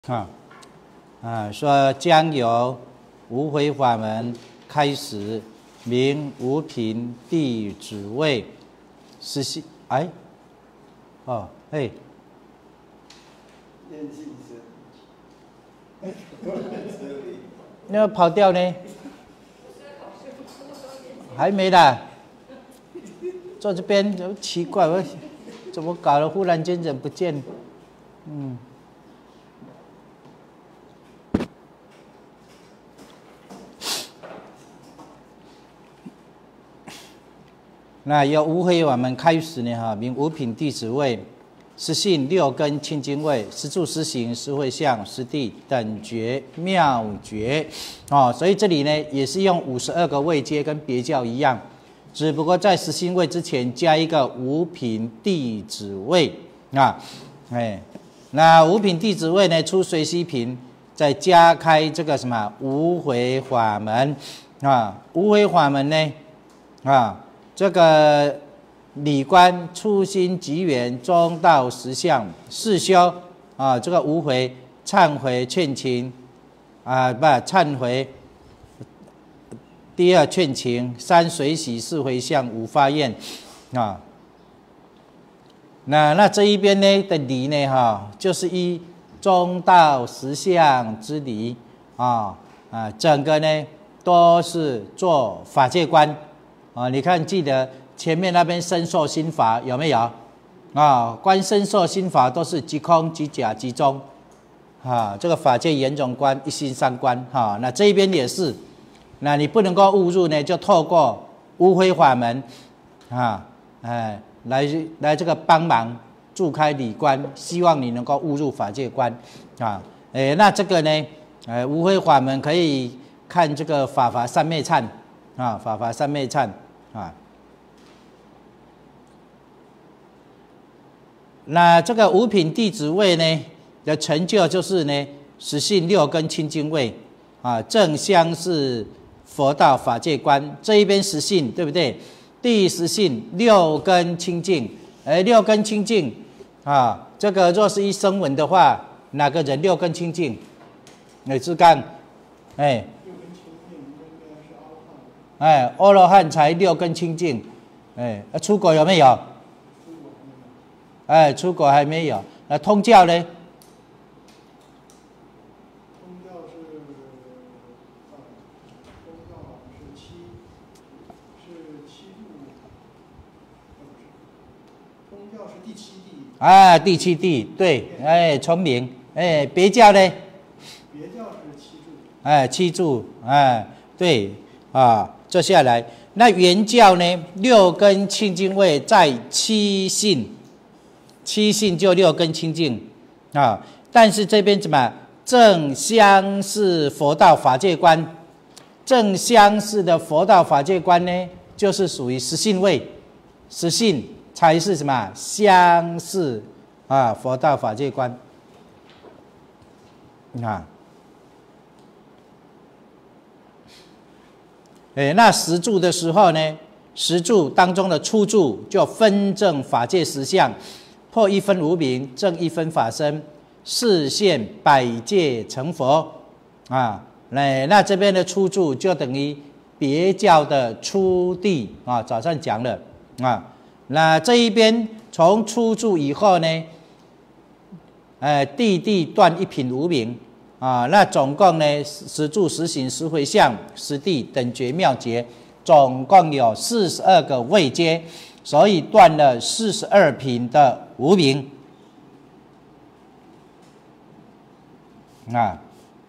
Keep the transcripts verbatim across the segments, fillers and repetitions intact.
啊啊，说将由无回法门开始，名无品地止位，实系哎，哦嘿，那个跑掉呢？还没啦，坐这边就奇怪，我怎么搞了？忽然间人不见，嗯。那由无回法门开始呢？哈，名无品地止位，实性六根清净位，实住实行实会相实地等觉妙觉，哦，所以这里呢也是用五十二个位阶跟别教一样，只不过在实性位之前加一个无品地止位啊，哎，那无品地止位呢出随息品，再加开这个什么无回法门啊，无回法门呢啊。这个理观初心即缘中道实相四修啊，这个无回忏悔劝情啊，不忏悔。第二劝情，三随喜四回向，五发愿啊。那那这一边呢的理呢哈，就是依中道实相之理啊啊，整个呢都是做法界观。啊，你看，记得前面那边身受心法有没有？啊，观身受心法都是即空即假即中，啊，这个法界严总观一心三观，哈、啊，那这一边也是，那你不能够误入呢，就透过无回法门，啊，哎，来来这个帮忙助开理观，希望你能够误入法界观，啊，哎，那这个呢，呃，无回法门可以看这个法华三昧忏。啊，法华三昧忏啊，那这个五品地止位呢的成就就是呢，实性六根清净位啊，正相是佛道法界观这一边实性对不对？第实性六根清净，哎，六根清净啊，这个若是一声闻的话，哪个人六根清净？哪支干？哎。哎，阿罗汉才六根清净，哎，出国有没有？哎，出国还没有。那通教呢？ 通教是，啊，通教是七，是七度，通教是第七地。 啊，第七地，对，哎，聪明。哎，别教呢？ 别教是七住。 哎，七住，哎，对，啊。接下来，那原教呢？六根清净位在七性，七性就六根清净啊。但是这边怎么正相是佛道法界观？正相是的佛道法界观呢，就是属于实性位，实性才是什么相是啊？佛道法界观啊。哎，那十住的时候呢，十住当中的初住就分证法界实相，破一分无明，证一分法身，示现百界成佛啊。那那这边的初住就等于别教的初地啊，早上讲了啊。那这一边从初住以后呢，哎，地地断一品无明。啊，那总共呢，十住、十行、十回向、十地等觉妙觉，总共有四十二个位阶，所以断了四十二品的无明。啊，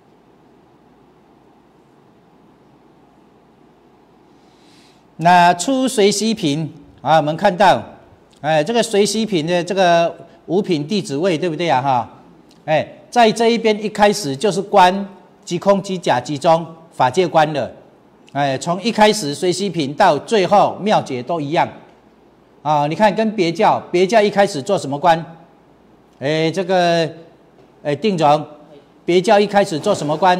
那出随息品啊，我们看到，哎，这个随息品的这个五品地止位，对不对啊？哈，哎。在这一边一开始就是观即空即假即中法界观了，哎，从一开始随息品到最后妙觉都一样，啊，你看跟别教，别教一开始做什么观？哎，这个，哎，定总，别教一开始做什么观？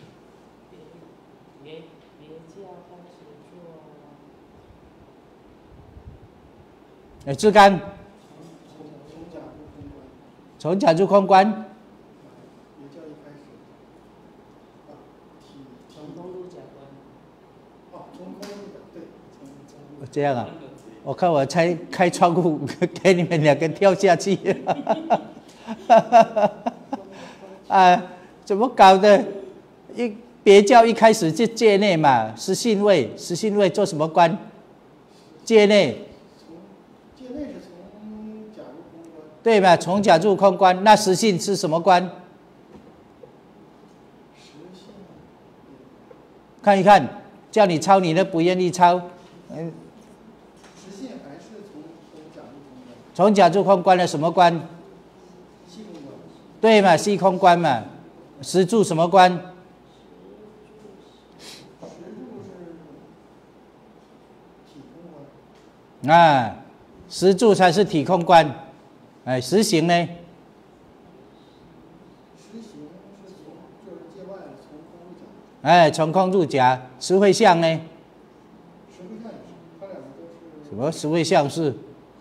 别别教开始做， 哎，志刚，从假入空观。 一开始，啊，体从空入假观。 哦，从空入假，对，从从。 这样啊，我看我才开窗户给你们两个跳下去。啊，怎么搞的？一别教一开始就界内嘛，实性位，实性位做什么官？界内。 从界内是从假入空观。 对吧？从假入空观，那实性是什么官？ 实性。 看一看，叫你抄你都不愿意抄，嗯。 实性还是从从假入空观。 从假入空观的什么官？ 细空观。 对嘛，细空观嘛。实住什么观？啊，实住才是体空观，哎，实行呢？ 实行是从就是界外从空入假。 哎，从空入假，实会相呢？ 实会相也是，它两个都是。 什么实会相是？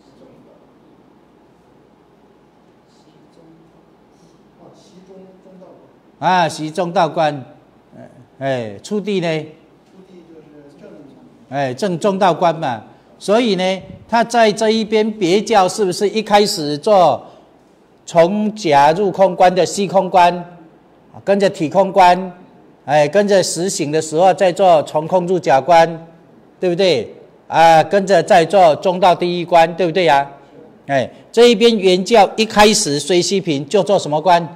啊，习中中道观。 啊，习中道观，哎，初地呢？ 初地就是正。 哎，正中道观嘛。所以呢，他在这一边别教是不是一开始做从假入空观的细空观，跟着体空观，哎，跟着实行的时候再做从空入假观，对不对？啊，跟着再做中道第一观，对不对呀、啊？哎，这一边原教一开始随西平就做什么观？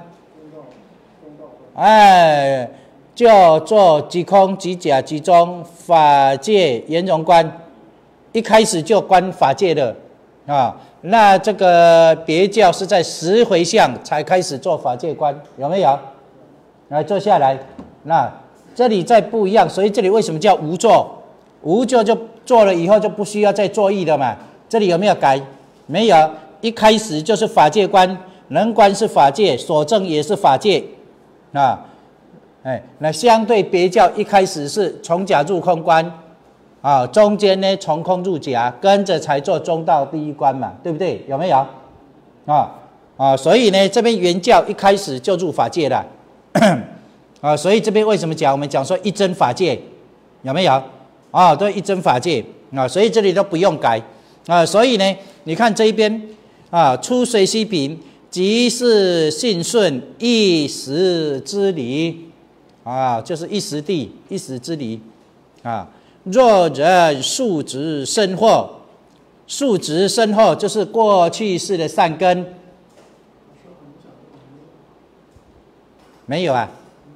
哎，就做即空即假即中法界圆融观。一开始就观法界的啊，那这个别教是在十回向才开始做法界观，有没有？来坐下来，那这里再不一样，所以这里为什么叫无作？无作就做了以后就不需要再作意的嘛。这里有没有改？没有，一开始就是法界观，能观是法界，所证也是法界啊。哎，那相对别教一开始是从假入空观。啊，中间呢从空入假，跟着才做中道第一关嘛，对不对？有没有？啊啊，所以呢，这边原教一开始就入法界了，啊，所以这边为什么讲我们讲说一真法界，有没有？啊，对，一真法界啊，所以这里都不用改啊，所以呢，你看这一边啊，出随西平，即是信顺一时之理啊，就是一时地一时之理啊。若人数值深厚，数值深厚就是过去世的善根，没有啊？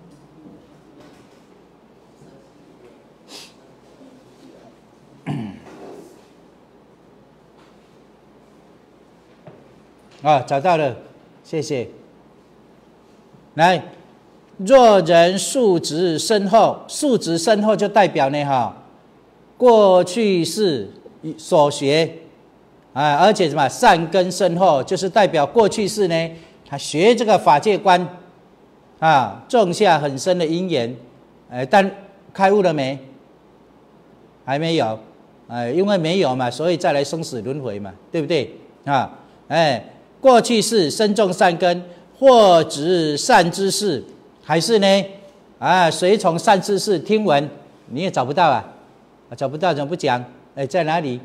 啊，找到了，谢谢。来，若人数值深厚，数值深厚就代表呢，哈。过去世所学啊，而且什么善根深厚，就是代表过去世呢，他学这个法界观啊，种下很深的因缘，哎，但开悟了没？还没有，哎，因为没有嘛，所以再来生死轮回嘛，对不对啊？哎，过去世深种善根，或执善知识，还是呢啊，随从善知识听闻，你也找不到啊。啊，找不到怎么不讲？哎，在哪里？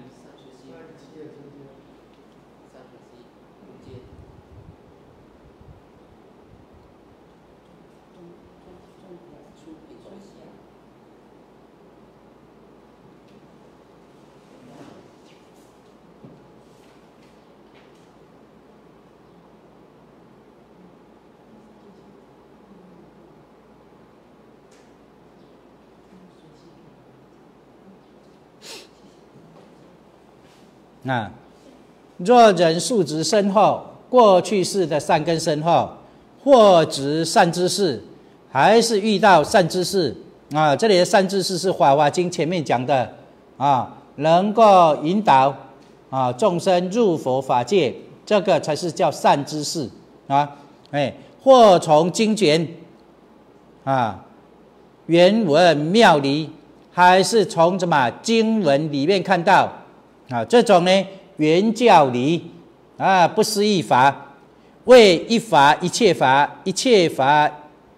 啊，若人数值深厚，过去世的善根深厚，或执善知识，还是遇到善知识啊？这里的善知识是《法华经》前面讲的啊，能够引导啊众生入佛法界，这个才是叫善知识啊。哎，或从经卷啊原文妙理，还是从什么经文里面看到。啊，这种呢，原教理啊，不思一法，为一法一切法，一切法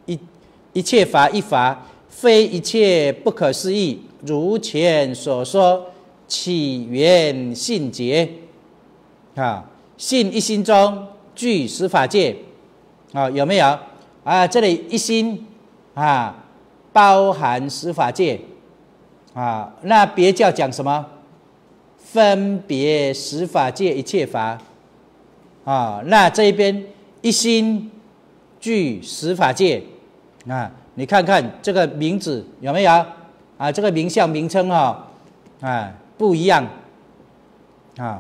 一一切法一法，非一切不可思议。如前所说，起源性觉啊，性一心中具十法界啊，有没有啊？这里一心啊，包含十法界啊。那别教讲什么？分别十法界一切法啊。那这一边一心具十法界啊，你看看这个名字有没有啊？这个名相名称啊啊不一样啊。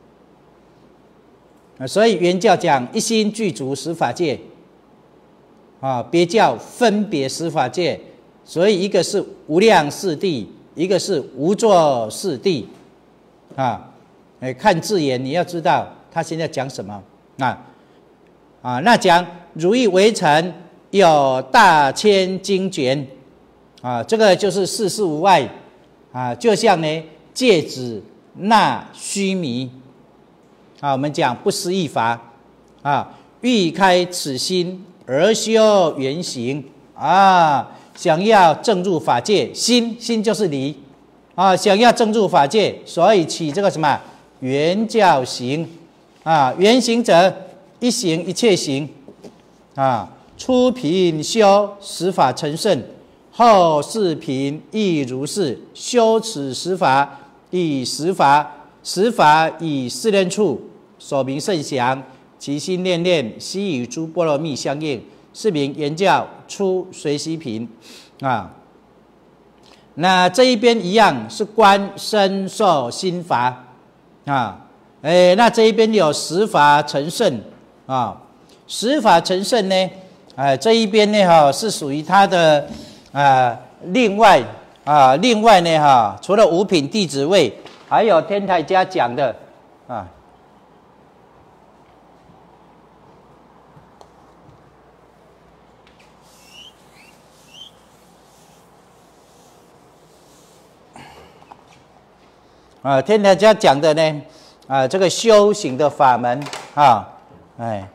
所以原教讲一心具足十法界啊，别教分别十法界。所以一个是无量四谛，一个是无作四谛啊。哎，看字眼你要知道他现在讲什么啊啊。那讲如意围城有大千经卷啊，这个就是世事无碍啊，就像呢芥子纳须弥啊，我们讲不思议法啊，欲开此心而修圆行啊，想要证入法界，心心就是理啊，想要证入法界，所以起这个什么圆教行啊，圆行者一行一切行啊，初品修十法成圣，后四品亦如是，修此十法以十法。十法以四念处，所名甚详，其心念念悉与诸波罗蜜相应，是名圆教初随喜品啊。那这一边一样是观身受心法啊，哎，那这一边有十法成圣啊，十法成圣呢，啊，这一边呢哈是属于它的啊，另外啊，另外呢哈，除了五品弟子位。还有天台家讲的啊，啊，天台家讲的呢，啊，这个修行的法门啊，哎。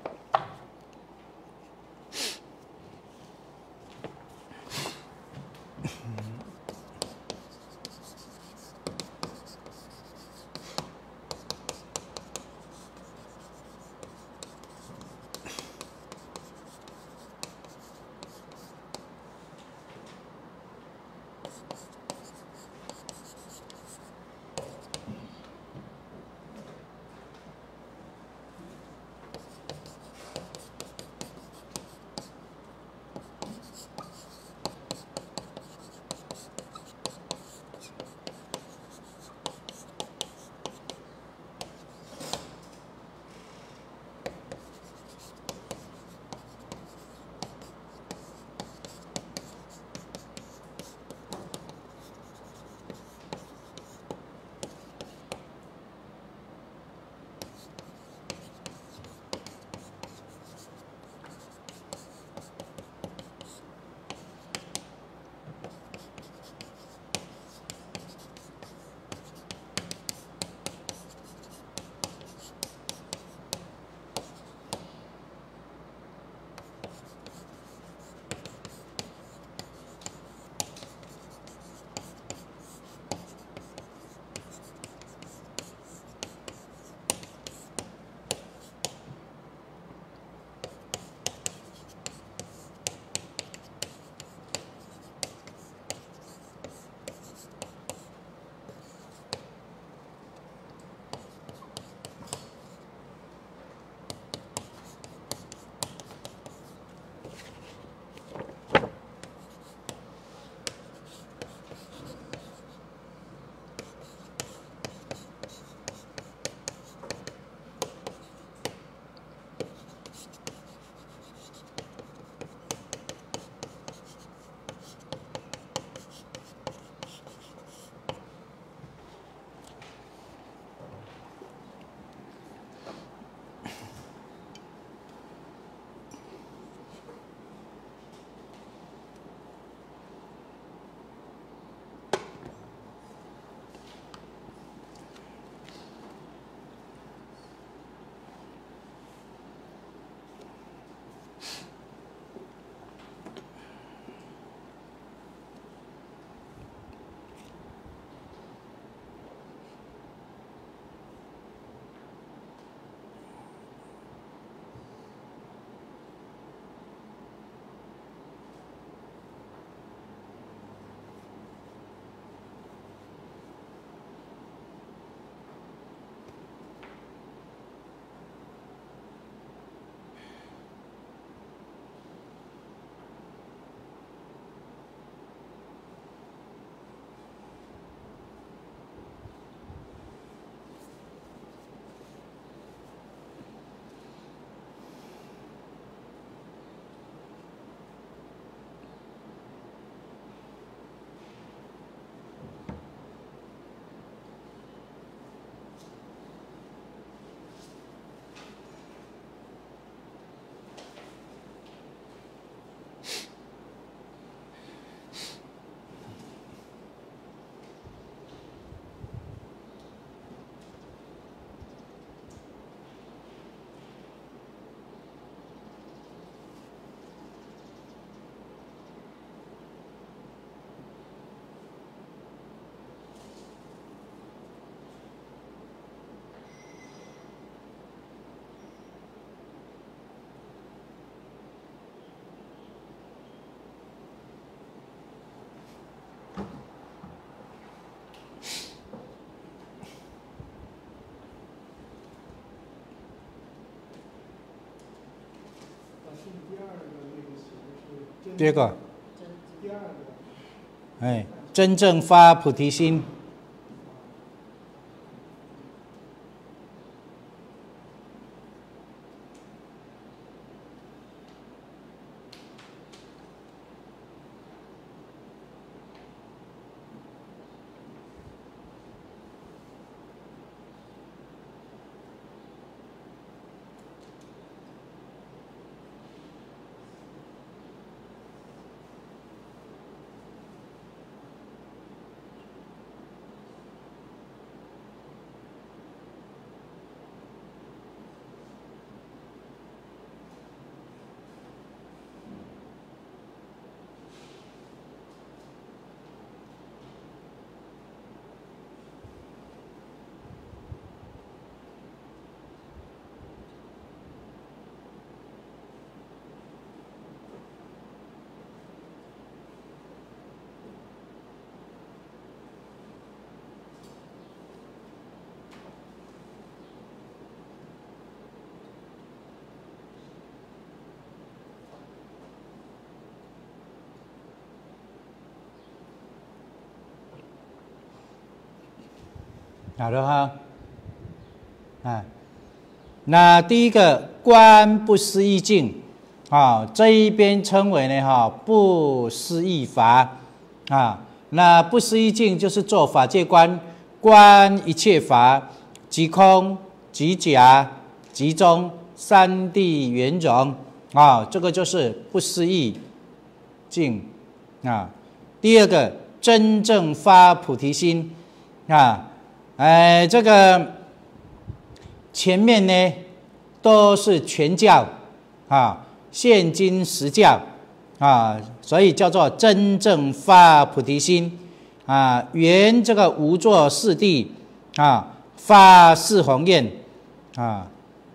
第二个， 第二个， 哎，真正发菩提心。好的哈，啊，那第一个观不思议境，啊，这一边称为呢哈不思议法，啊，那不思议境就是做法界观，观一切法即空即假即中三谛圆融，啊，这个就是不思议境，啊，第二个真正发菩提心，啊。哎，这个前面呢都是全教啊，现今实教啊，所以叫做真正发菩提心啊，圆这个无作四谛啊，发四弘愿啊，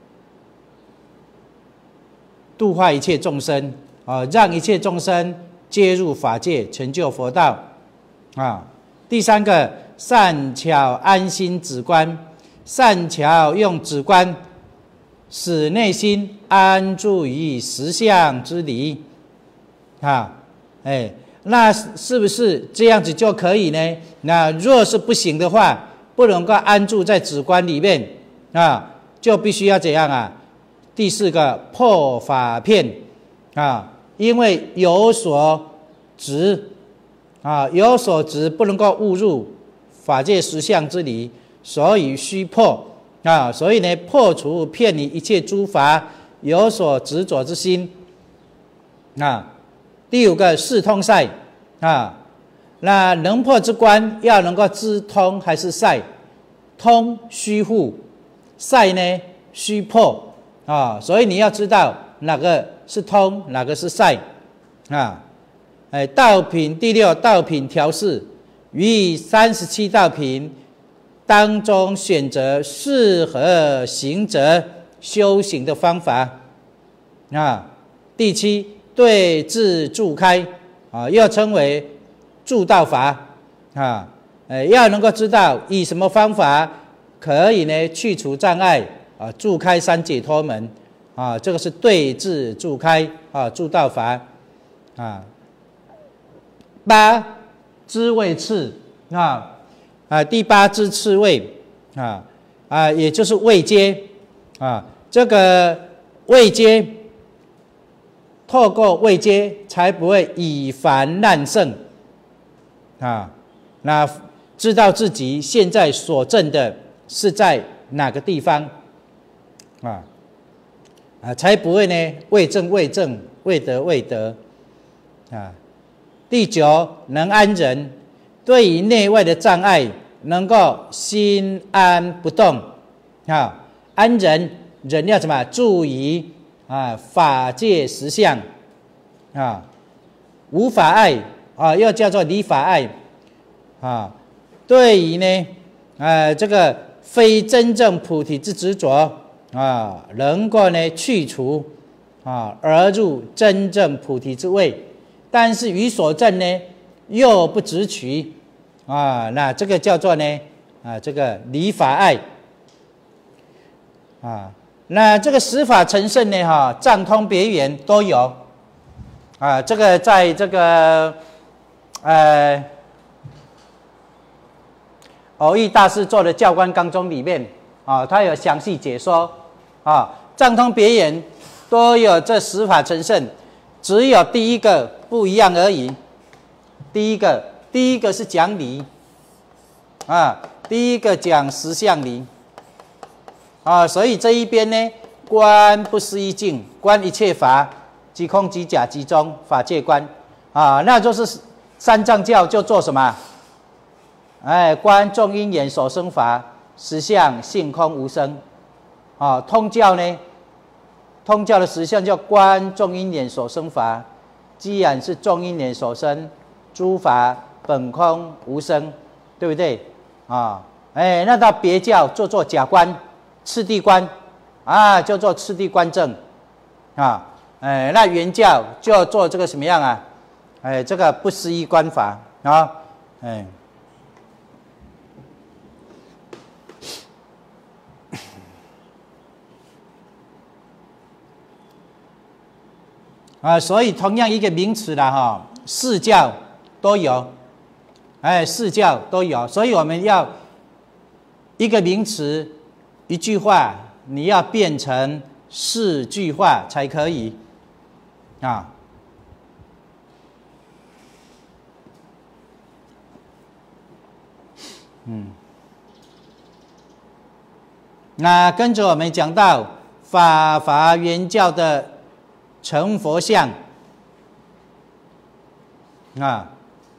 度化一切众生啊，让一切众生皆入法界，成就佛道啊。第三个。善巧安心止观，善巧用止观，使内心安住于实相之理，啊，哎，那是不是这样子就可以呢？那若是不行的话，不能够安住在止观里面啊，就必须要怎样啊？第四个破法片啊，因为有所执啊，有所执不能够误入法界实相之理，所以须破啊！所以呢，破除骗离一切诸法有所执着之心啊。第五个四通塞啊，那能破之观要能够知通还是塞？通须护，塞呢须破啊。所以你要知道哪个是通，哪个是塞啊？哎，道品第六道品调饰。于三十七道品当中选择适合行者修行的方法啊。第七对治助开啊，又称为助道法啊，呃，要能够知道以什么方法可以呢去除障碍啊，助开三解脱门啊，这个是对治助开啊，助道法啊。八。知位次啊啊，第八知次位啊啊，也就是位阶啊，这个位阶，透过位阶才不会以凡滥胜啊。那知道自己现在所证的是在哪个地方啊啊，才不会呢未证未证，未得未得啊。第九，能安忍，对于内外的障碍，能够心安不动啊。安忍，忍要什么？注意啊，法界实相啊，无法碍啊，又叫做离法碍啊。对于呢，呃，这个非真正菩提之执着啊，能够呢去除啊，而入真正菩提之位。但是于所证呢，又不执取啊，那这个叫做呢啊，这个离法碍啊。那这个十法成圣呢，哈，藏通别圆都有啊，这个在这个呃偶益大师做的教官纲中里面啊，他有详细解说啊，藏通别言都有这十法成圣，只有第一个不一样而已。第一个，第一个是讲理啊，第一个讲实相理啊，所以这一边呢，观不思议境，观一切法。即空即假即中，法界观啊，那就是三藏教就做什么？哎，观众因缘所生法，实相性空无生。啊，通教呢，通教的实相叫观众因缘所生法。既然是众因缘所生，诸法本空无生，对不对？啊，哎，那到别教就做假观、次第观，啊，就做次第观正，啊。哎，那原教就做这个什么样啊？哎，这个不思议观法啊，哎，啊，所以同样一个名词啦，哈，四教都有，哎，四教都有，所以我们要一个名词一句话，你要变成四句话才可以。啊，嗯，那跟着我们讲到法华原教的成佛相啊，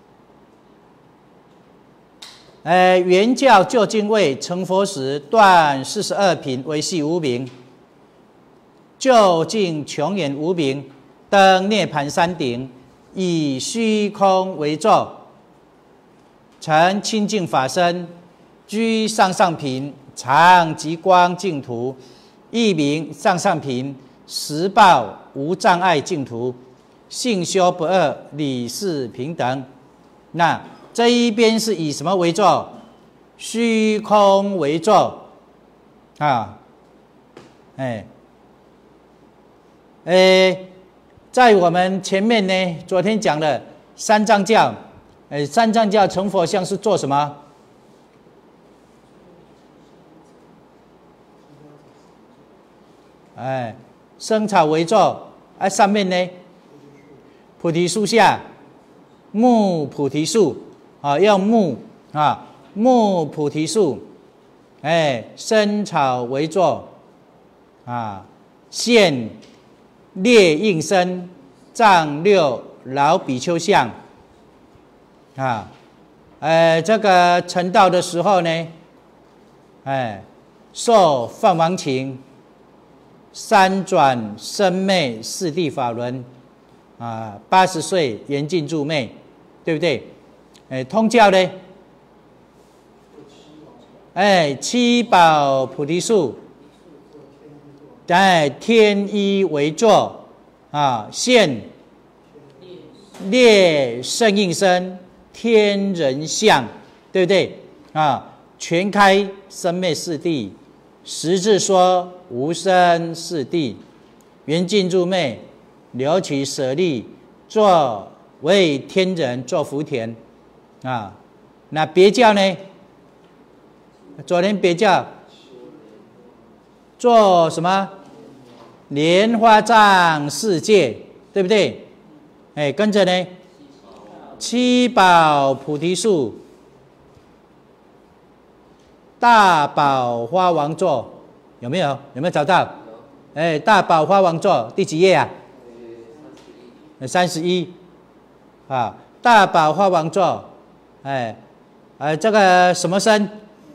呃，原教究竟位成佛时断四十二品为系无明，究竟穷远无明。登涅盘山顶，以虚空为座，成清净法身，居上上品，常极光净土，一名上上品，实报无障碍净土，性修不二，理事平等。那这一边是以什么为座？虚空为座啊，哎，哎。在我们前面呢，昨天讲了三藏教，哎，三藏教成佛相是做什么？哎，生草为座，哎，上面呢，菩提树下，木菩提树啊，用木啊，木菩提树，哎，生草为座啊，现。列应身，藏六老比丘相啊，呃，这个成道的时候呢，哎，受梵王请，三转生昧四谛法轮啊，八十岁严禁住昧，对不对？哎，通教呢，哎，七宝菩提树。在天一为座啊，现列圣应身天人相，对不对啊？全开生灭四谛，实质说无生四谛，圆尽入昧，留取舍利，作为天人，做福田啊。那别教呢？昨天别教做什么？莲花藏世界，对不对？哎，跟着呢，七宝菩提树，大宝花王座，有没有？有没有找到？哎，大宝花王座第几页啊？三十一，啊，大宝花王座，哎，呃，这个什么身？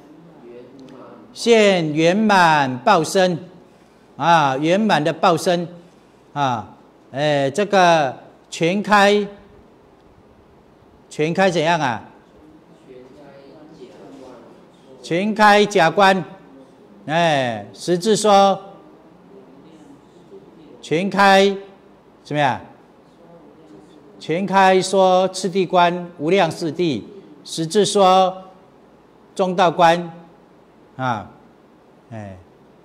现圆满报身。啊，圆满的报身啊，哎，这个全开，全开怎样啊？全开假观，哎，实质说全开怎么样？全开说次第观无量四谛，实质说中道观啊，哎，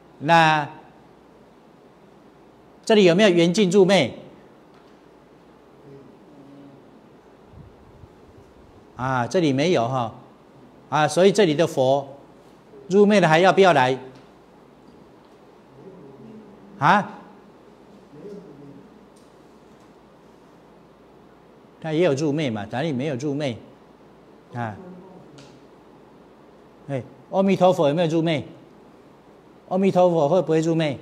那。这里有没有圆尽入昧？ 啊，这里没有哈，啊，所以这里的佛入昧的还要不要来？啊？他也有入昧嘛，哪里没有入昧？啊？哎，阿弥陀佛有没有入昧？阿弥陀佛会不会入昧？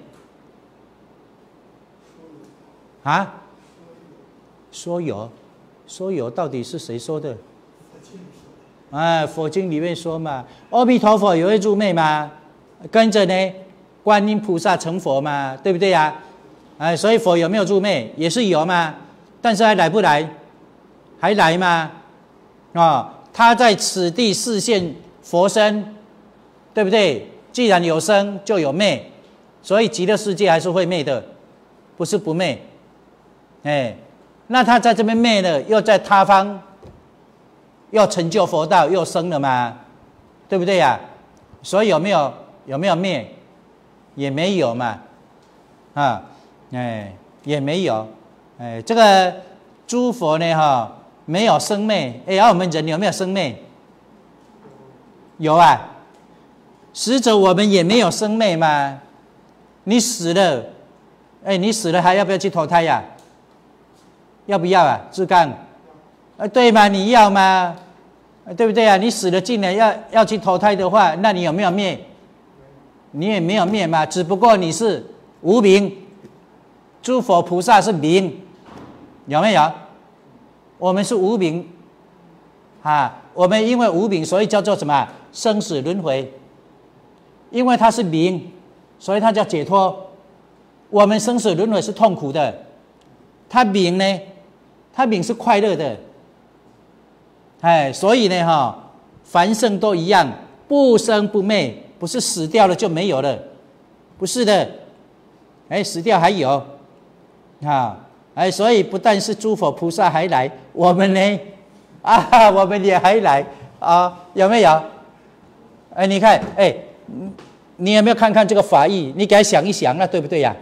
啊？说有，说有，到底是谁说的？哎，佛经里面说嘛，阿弥陀佛有会入昧吗？跟着呢，观音菩萨成佛嘛，对不对呀？哎，所以佛有没有入昧？也是有嘛，但是还来不来？还来吗？啊、哦，他在此地示现佛身，对不对？既然有生，就有昧，所以极乐世界还是会昧的，不是不昧。哎，那他在这边昧了，又在他方又成就佛道，又生了嘛，对不对呀？所以有没有有没有灭？也没有嘛，啊，哎，也没有，哎，这个诸佛呢，哈，没有生灭，哎，而我们人有没有生灭？有啊，死者我们也没有生灭嘛，你死了，哎，你死了还要不要去投胎呀？要不要啊？志刚，啊，对吗？你要吗？对不对啊？你死了进来要要去投胎的话，那你有没有灭？你也没有灭嘛，只不过你是无明，诸佛菩萨是明，有没有？我们是无明啊，我们因为无明，所以叫做什么？生死轮回。因为它是明，所以它叫解脱。我们生死轮回是痛苦的，它明呢？它明是快乐的。哎，所以呢，哈，凡圣都一样，不生不灭。不是死掉了就没有了，不是的，哎，死掉还有，啊，哎，所以不但是诸佛菩萨还来，我们呢，啊，我们也还来啊，有没有？哎，你看，哎，你有没有看看这个法义？你给他想一想啊，对不对呀？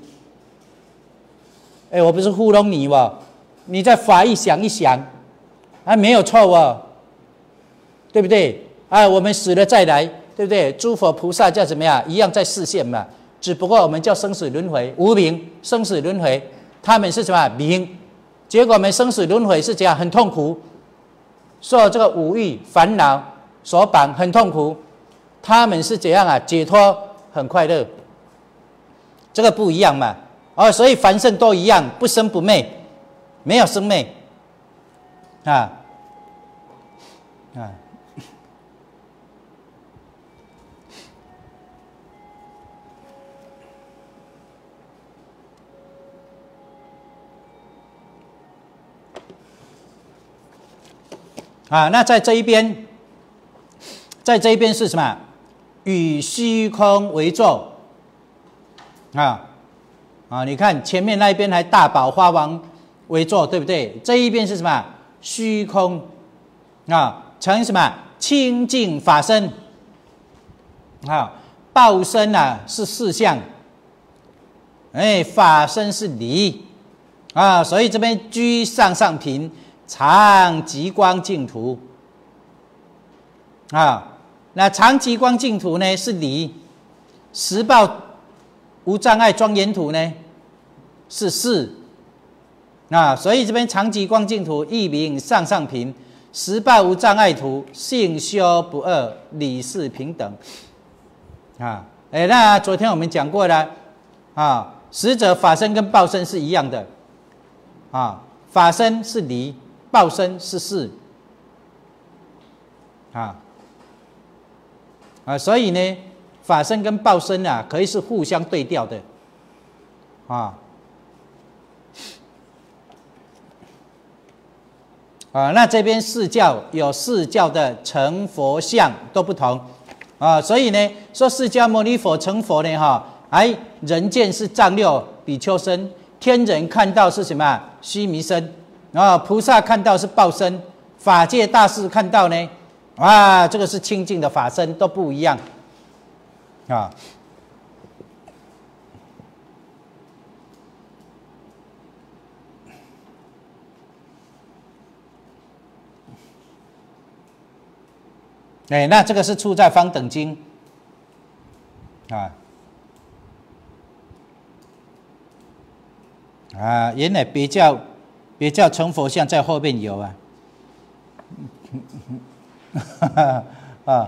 哎，我不是糊弄你哦，你在法义想一想，啊，没有错哦，对不对？啊，我们死了再来。对不对？诸佛菩萨叫怎么样？一样在示现嘛，只不过我们叫生死轮回，无明生死轮回，他们是什么明？结果我们生死轮回是这样，很痛苦，受这个五欲烦恼所绑，很痛苦。他们是怎样啊？解脱，很快乐。这个不一样嘛，哦，所以凡圣都一样，不生不灭，没有生灭，啊啊。啊，那在这一边，在这一边是什么？与虚空为座。啊啊，你看前面那一边还大宝花王为座，对不对？这一边是什么？虚空啊，成什么？清净法身。啊，报身啊是四相，哎，法身是理啊，所以这边居上上品。常极光净土啊，那常极光净土呢是理，十报无障碍庄严土呢是事啊，所以这边常极光净土译名上上品，十报无障碍土性修不二，理事平等啊。哎，那昨天我们讲过了啊，实者法身跟报身是一样的啊，法身是理。报身是事，啊啊，所以呢，法身跟报身啊，可以是互相对调的，啊啊，那这边四教有四教的成佛相都不同，啊，所以呢，说释迦牟尼佛成佛呢，哈，哎，人见是丈六比丘身，天人看到是什么？须弥身。啊，菩萨看到是报身，法界大士看到呢，啊，这个是清净的法身，都不一样，啊。 哎，那这个是出在《方等经》啊啊，原来别教别教成佛像在后面有啊，啊。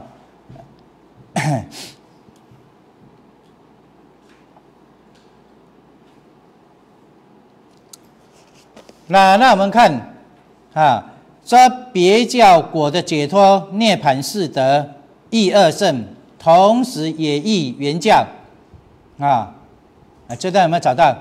那那我们看啊，说别教果的解脱涅槃四德义二圣，同时也义原教啊。啊，这段有没有找到？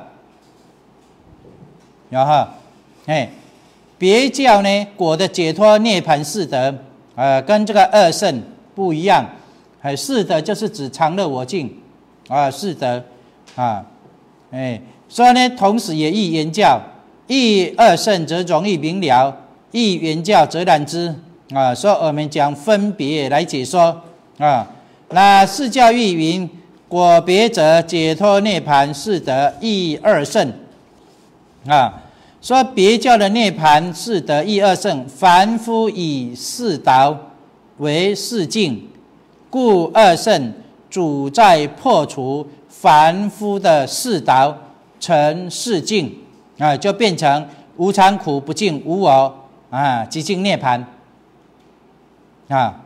有哈，哎，别教呢果的解脱涅槃四德，呃，跟这个二圣不一样。哎，四德就是指常乐我净啊，四德啊，哎，所以呢，同时也义原教。义二圣则容易明了，义原教则难知啊。所以我们讲分别来解说啊。那四教义云：果别者，解脱涅槃四德义二圣啊。说别教的涅槃四德义二圣，凡夫以四道为四境，故二圣主在破除凡夫的四道，成四境。啊，就变成无常苦不净无我啊，即净涅槃啊。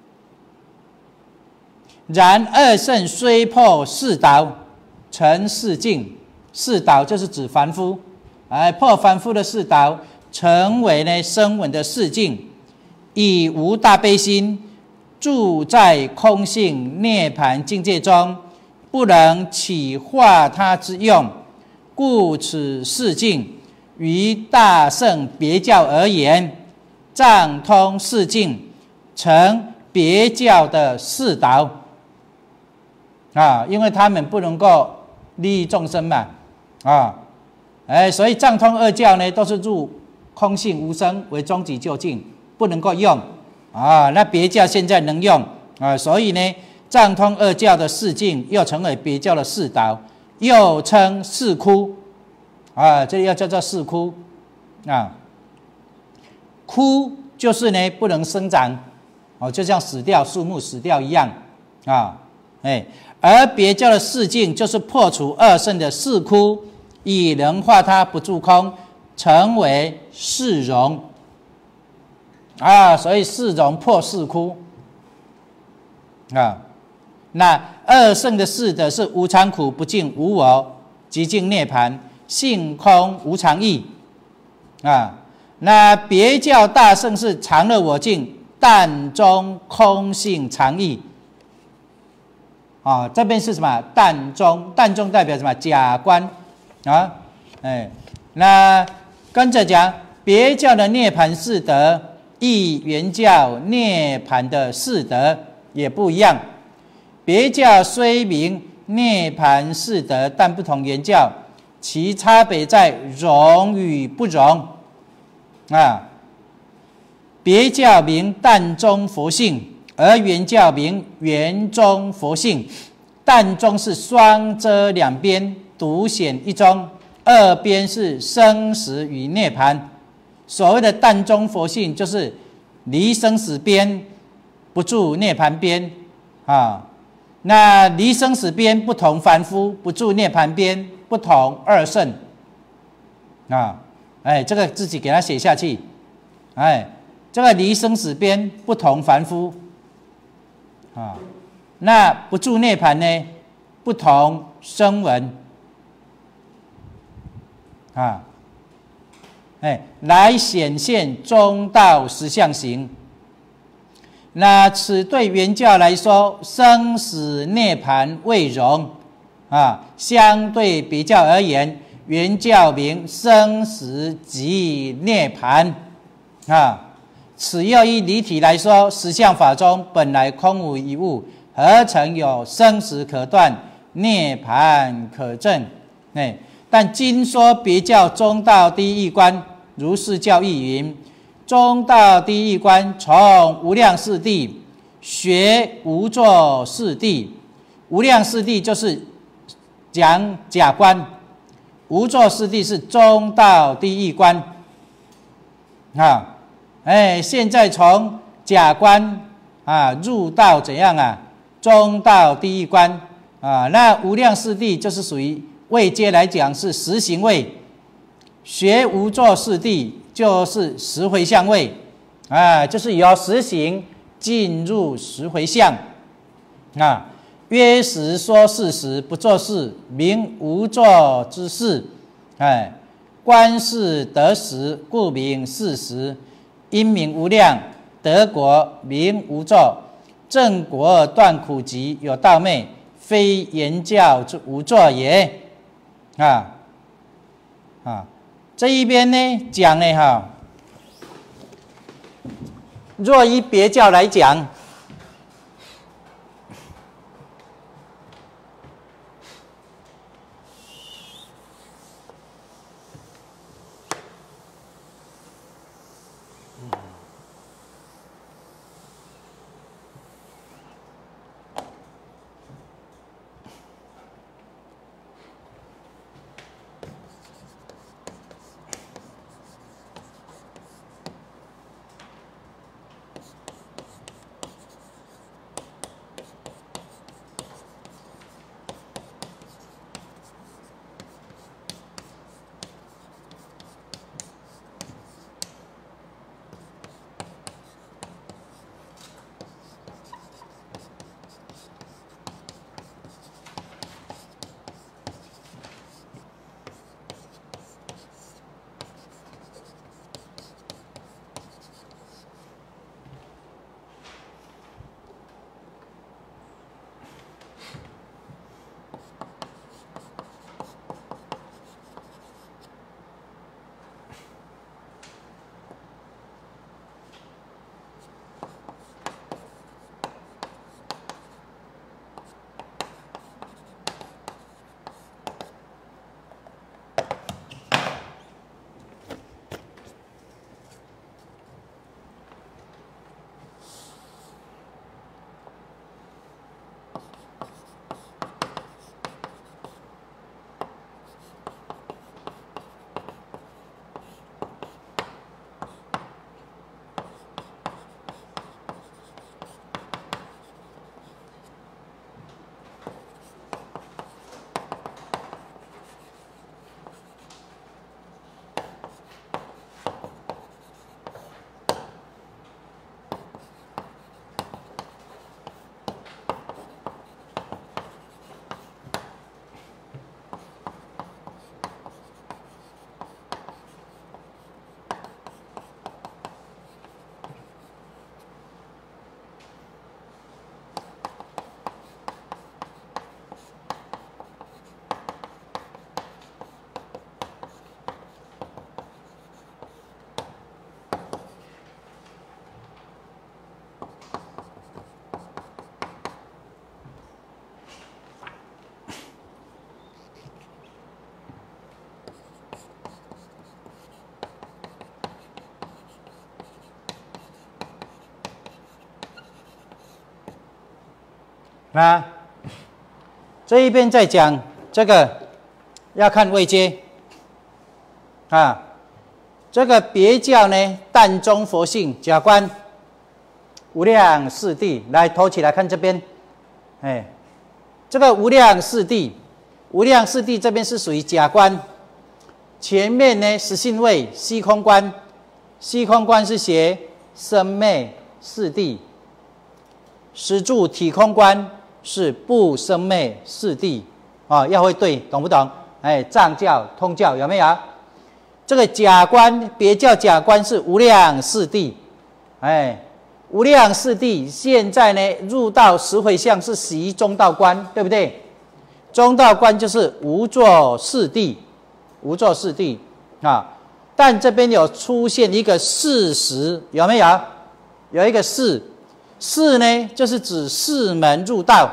然二圣虽破四道，成四境。四道就是指凡夫，哎，破凡夫的四道，成为呢声闻的四境，以无大悲心，住在空性涅槃境界中，不能起化他之用。故此四境于大乘别教而言，藏通四境，成别教的四道啊，因为他们不能够利益众生嘛，啊，哎，所以藏通二教呢，都是入空性无生为终极究竟，不能够用啊。那别教现在能用啊，所以呢，藏通二教的四境又成为别教的四道。又称四枯啊，这里要叫做四枯啊。枯就是呢不能生长哦，就像死掉树木死掉一样啊，哎，而别教的四境就是破除二圣的四枯，以能化它不住空，成为四容啊，所以四容破四枯啊。那二圣的四德是无常苦不净无我即净涅槃性空无常义啊。那别教大圣是常乐我净但中空性常义啊。这边是什么？但中，但中代表什么？假观啊。哎，那跟着讲别教的涅槃四德，亦原教涅槃的四德也不一样。别教虽名涅槃四德，但不同原教，其差别在容与不容啊。别教名但中佛性，而原教名圆中佛性。但中是双遮两边，独显一中，二边是生死与涅槃。所谓的但中佛性，就是离生死边，不住涅槃边啊。那离生死边不同凡夫，不住涅槃边不同二圣啊。哎，这个自己给他写下去。哎，这个离生死边不同凡夫啊。那不住涅槃呢，不同声闻啊。哎，来显现中道实相行。那此对原教来说，生死涅槃未容啊。相对别教而言，原教名生死即涅槃啊。此又依离体来说，实相法中本来空无一物，何曾有生死可断，涅槃可证？哎，但今说别教中道第一义观，如是教义云。中道第一义观，从无量四谛学无作四谛。无量四谛就是讲假观，无作四谛是中道第一义观啊。哎，现在从假观啊，入到怎样啊？中道第一关啊。那无量四谛就是属于位阶来讲是十行位，学无作四谛就是十回向位啊，就是由十行进入十回向啊。约时说事实，不作事，名无作之事。哎，观世得实，故名事实。因名无量，得果名无作。正果断苦集，有道昧，非言教之无作也。啊啊，这一边呢讲呢哈，若依别教来讲。那这一边在讲这个要看位阶啊，这个别教呢，淡中佛性假观无量四谛，来投起来看这边，哎，这个无量四谛，无量四谛这边是属于假观，前面呢实性位虚空观，虚空观是写生灭四谛，实住体空观是不生灭四谛啊，要会对，懂不懂？哎，藏教、通教有没有？这个假观别教假观是无量四谛，哎，无量四谛现在呢入到十回向是习中道观，对不对？中道观就是无作四谛，无作四谛啊。但这边有出现一个四实，有没有？有一个四，四呢就是指四门入道。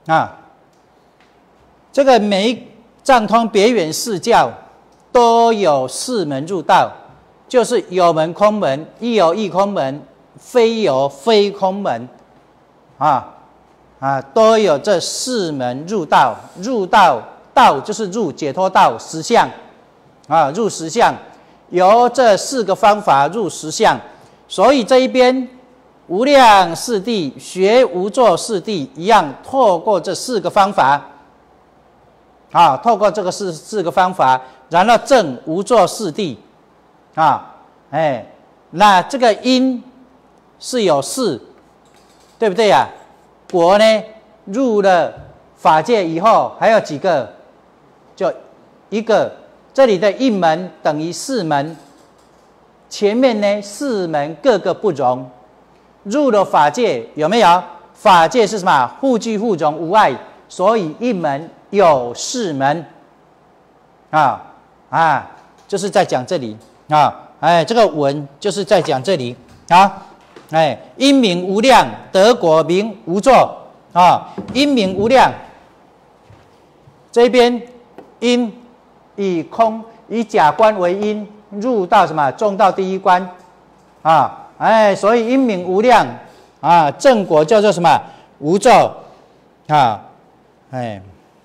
啊，这个每一藏通别圆四教都有四门入道，就是有门空门、亦有亦空门、非有非空门，啊啊，都有这四门入道。入道道就是入解脱道实相，啊，入实相，由这四个方法入实相。所以这一边无量四谛学无作四谛一样，透过这四个方法。啊，透过这个四四个方法，然后证无作四谛，啊，哎，那这个因是有四，对不对呀、啊？果呢，入了法界以后还有几个？就一个，这里的一门等于四门，前面呢四门各个不容，入了法界有没有？法界是什么？互具互容无碍，所以一门。有四门，啊啊，就是在讲这里啊，哎，这个文就是在讲这里啊，哎，因名无量，得果名无作啊，因名无量，这边因以空以假观为因，入到什么？中道第一关啊，哎，所以因名无量啊，正果叫做什么？无作啊，哎。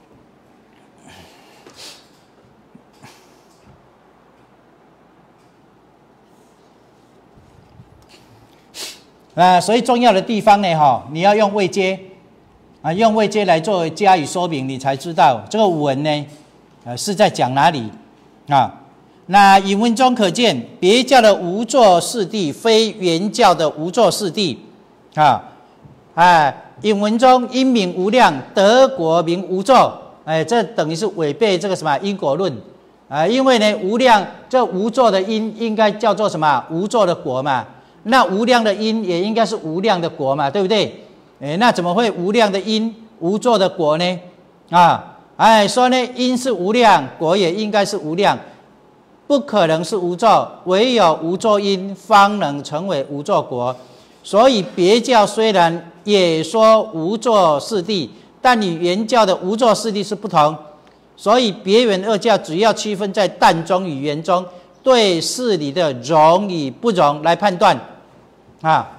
啊，所以重要的地方呢，哈，你要用位阶，啊，用位阶来作为加以说明，你才知道这个文呢，呃，是在讲哪里啊？那引文中可见，别教的无作四谛，非原教的无作四谛，啊，啊，引文中因名无量，得果名无作，哎，这等于是违背这个什么因果论啊？因为呢，无量这无作的因应该叫做什么？无作的果嘛。那无量的因也应该是无量的果嘛，对不对？哎，那怎么会无量的因无作的果呢？啊，哎，说呢，因是无量，果也应该是无量，不可能是无作，唯有无作因方能成为无作果。所以别教虽然也说无作四谛，但与原教的无作四谛是不同。所以别原二教主要区分在但中与圆中，对事理的容与不容来判断。啊，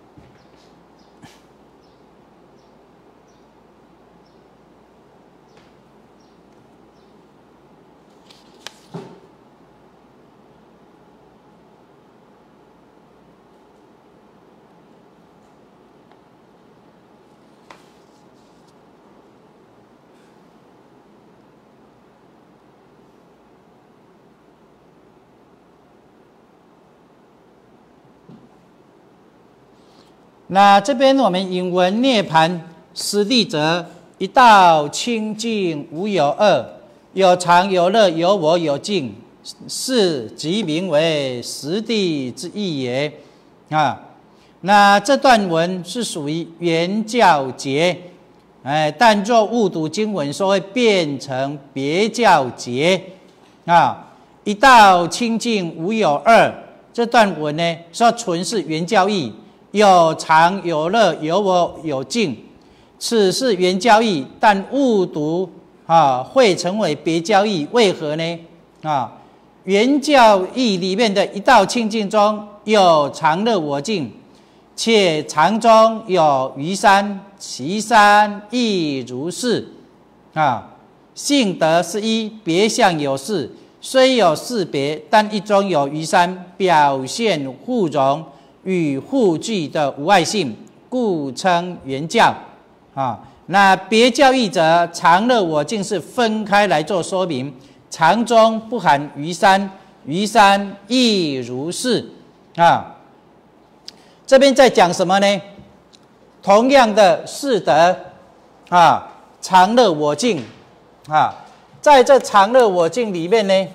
那这边我们引文涅盘实地则一道清净无有二，有常有乐有我有净，是即名为实地之意也。啊，那这段文是属于原教节，哎，但若误读经文，说会变成别教节。啊，一道清净无有二，这段文呢说纯是原教义。有常有乐有我有净，此是原教义，但误读啊会成为别教义，为何呢？啊，原教义里面的一道清净中有常乐我净，且常中有余三，其三亦如是。啊，性德是一，别相有四，虽有四别，但一中有余三，表现互融与互具的无碍性，故称原教。啊，那别教义则常乐我净是分开来做说明，常中不含余三，余三亦如是。啊，这边在讲什么呢？同样的四德啊，常乐我净啊，在这常乐我净里面呢，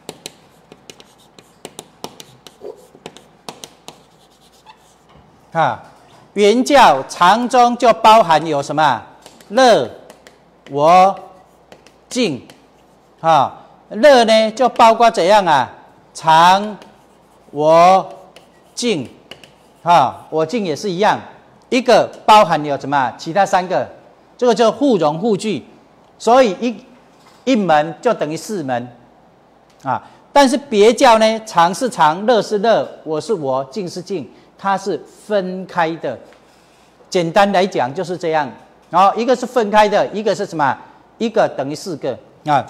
啊，原教常中就包含有什么？乐、我、净。啊，乐呢就包括怎样啊？常、我、净。啊，我净也是一样，一个包含有什么？其他三个， 这个叫互容互具，所以一一门就等于四门啊。但是别教呢，常是常，乐是乐，我是我，静是静，它是分开的。简单来讲就是这样。然后一个是分开的，一个是什么？一个等于四个啊。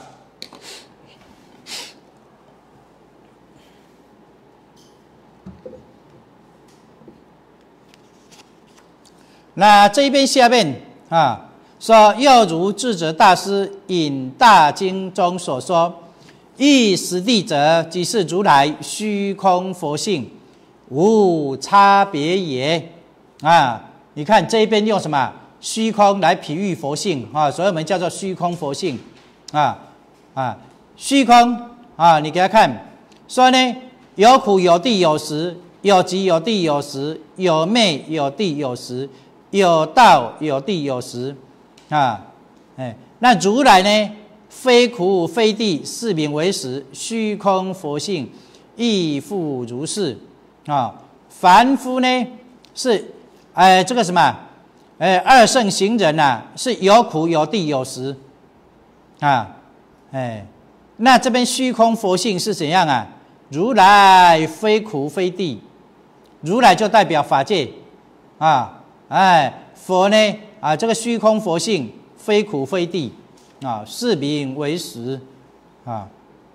那这一边下面啊说，又如智者大师引大经中所说，亦实地者，即是如来虚空佛性，无差别也啊。你看这一边用什么虚空来比喻佛性啊？所以我们叫做虚空佛性啊啊，虚空啊，你给他看，说呢有苦有地有时，有集有地有时，有昧有地有时，有道有地有时啊，哎，那如来呢？非苦非地，是名为实。虚空佛性，亦复如是啊。凡夫呢是，哎，这个什么，哎，二乘行人呐、啊，是有苦有地有时啊，哎，那这边虚空佛性是怎样啊？如来非苦非地，如来就代表法界啊，哎，佛呢啊，这个虚空佛性非苦非地。啊，是名为实啊。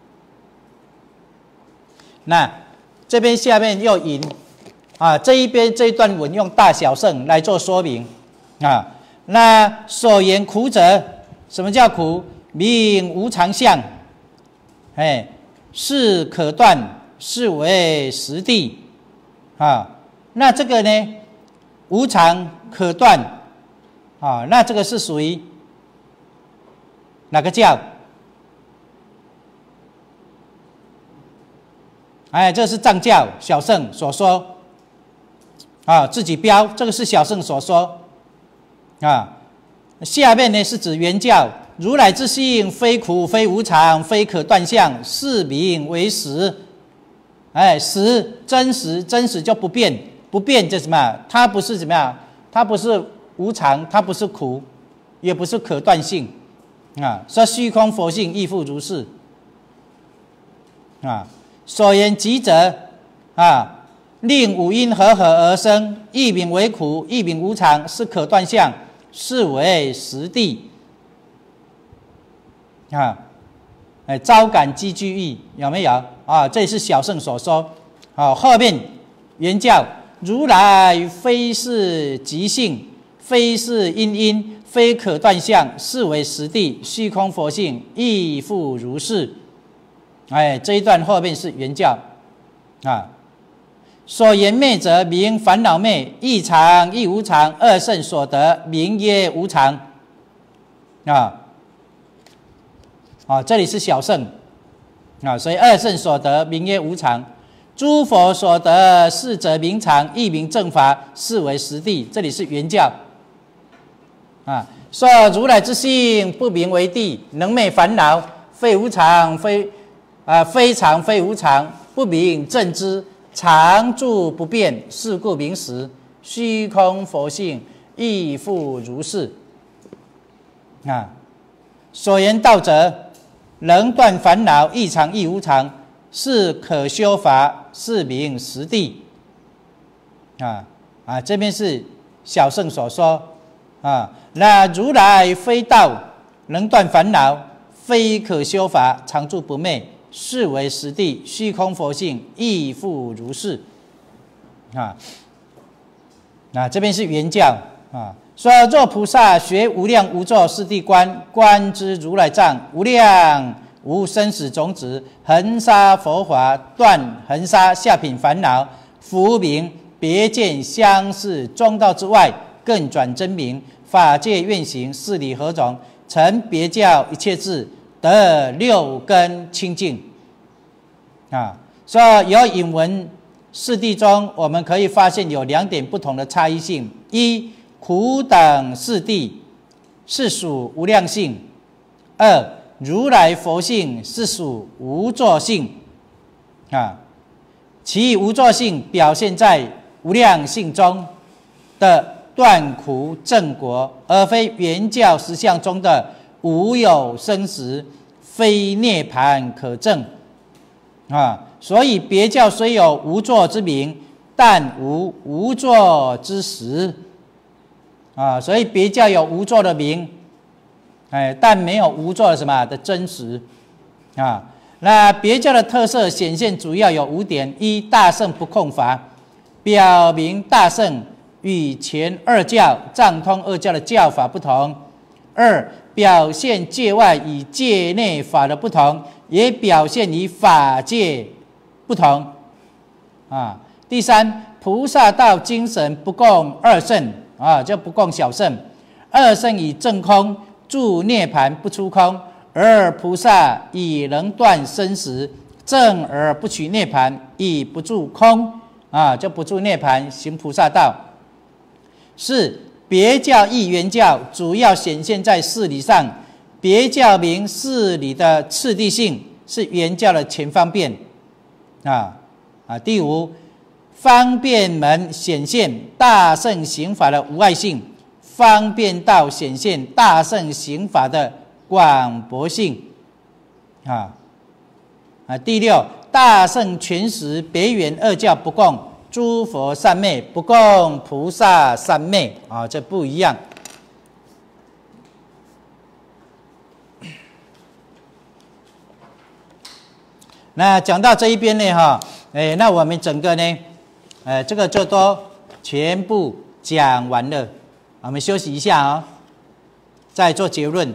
那这边下面又引啊，这一边这一段文用大小乘来做说明啊。那所言苦者，什么叫苦？名无常相，哎，是可断，是为实地啊。那这个呢，无常可断啊，那这个是属于哪个教？哎，这是藏教小乘所说啊，自己标，这个是小乘所说啊。下面呢是指原教，如来之性非苦非无常非可断相，是名为实。哎，实真实，真实就不变，不变就什么？它不是怎么样？它不是无常，它不是苦，也不是可断性。啊，说虚空佛性亦复如是。啊，所言集者啊，令五阴和合而生，一名为苦，一名无常，是可断相，是为实地。啊，哎，招感积聚义有没有啊？这是小乘所说。好、啊，后面原教如来非是即性，非是因因。非可断相，是为实地。虚空佛性亦复如是。哎，这一段后面是原教啊。所言昧者，名烦恼昧，亦常亦无常，二乘所得，名曰无常。啊，啊，这里是小乘啊，所以二乘所得，名曰无常。诸佛所得，是则名常，亦名正法，是为实地。这里是原教。啊，说如来之性不名为地，能灭烦恼，非无常，非啊非常非无常，不名正知，常住不变，是故名实。虚空佛性亦复如是。啊，所言道者，能断烦恼，亦常亦无常，是可修法，是名实地。啊啊，这边是小乘所说。啊，那如来非道，能断烦恼，非可修法，常住不灭，是为实地。虚空佛性亦复如是。啊，那这边是原教啊，说若菩萨学无量无作四谛观，观之如来藏，无量无生死种子，恒沙佛法，断恒沙下品烦恼，福明别见相似中道之外。更转真名，法界愿行，事理何种？成别教一切智，得六根清净。啊，所以有引文四谛中，我们可以发现有两点不同的差异性：一，苦等四谛是属无量性；二，如来佛性是属无作性。啊，其无作性表现在无量性中的断苦正果，而非原教实相中的无有生死，非涅槃可证啊。所以别教虽有无作之名，但无无作之实啊。所以别教有无作的名，哎，但没有无作的什么的真实啊。那别教的特色显现主要有五点：一、大乘不空法，表明大乘与前二教藏通二教的教法不同；二、表现界外与界内法的不同，也表现于法界不同啊。第三，菩萨道精神不共二圣啊，就不共小圣。二圣以正空住涅盘不出空，而菩萨以能断生死，正而不取涅盘，以不住空啊，就不住涅盘行菩萨道。四、别教亦原教主要显现在事理上，别教明事理的次第性是原教的前方便啊啊。第五，方便门显现大乘行法的无碍性，方便道显现大乘行法的广博性啊啊。第六，大乘全实别圆二教不共诸佛三昧，不共菩萨三昧啊，这不一样。那讲到这一边呢，哈，哎，那我们整个呢，呃，这个就都全部讲完了，我们休息一下啊，再做结论。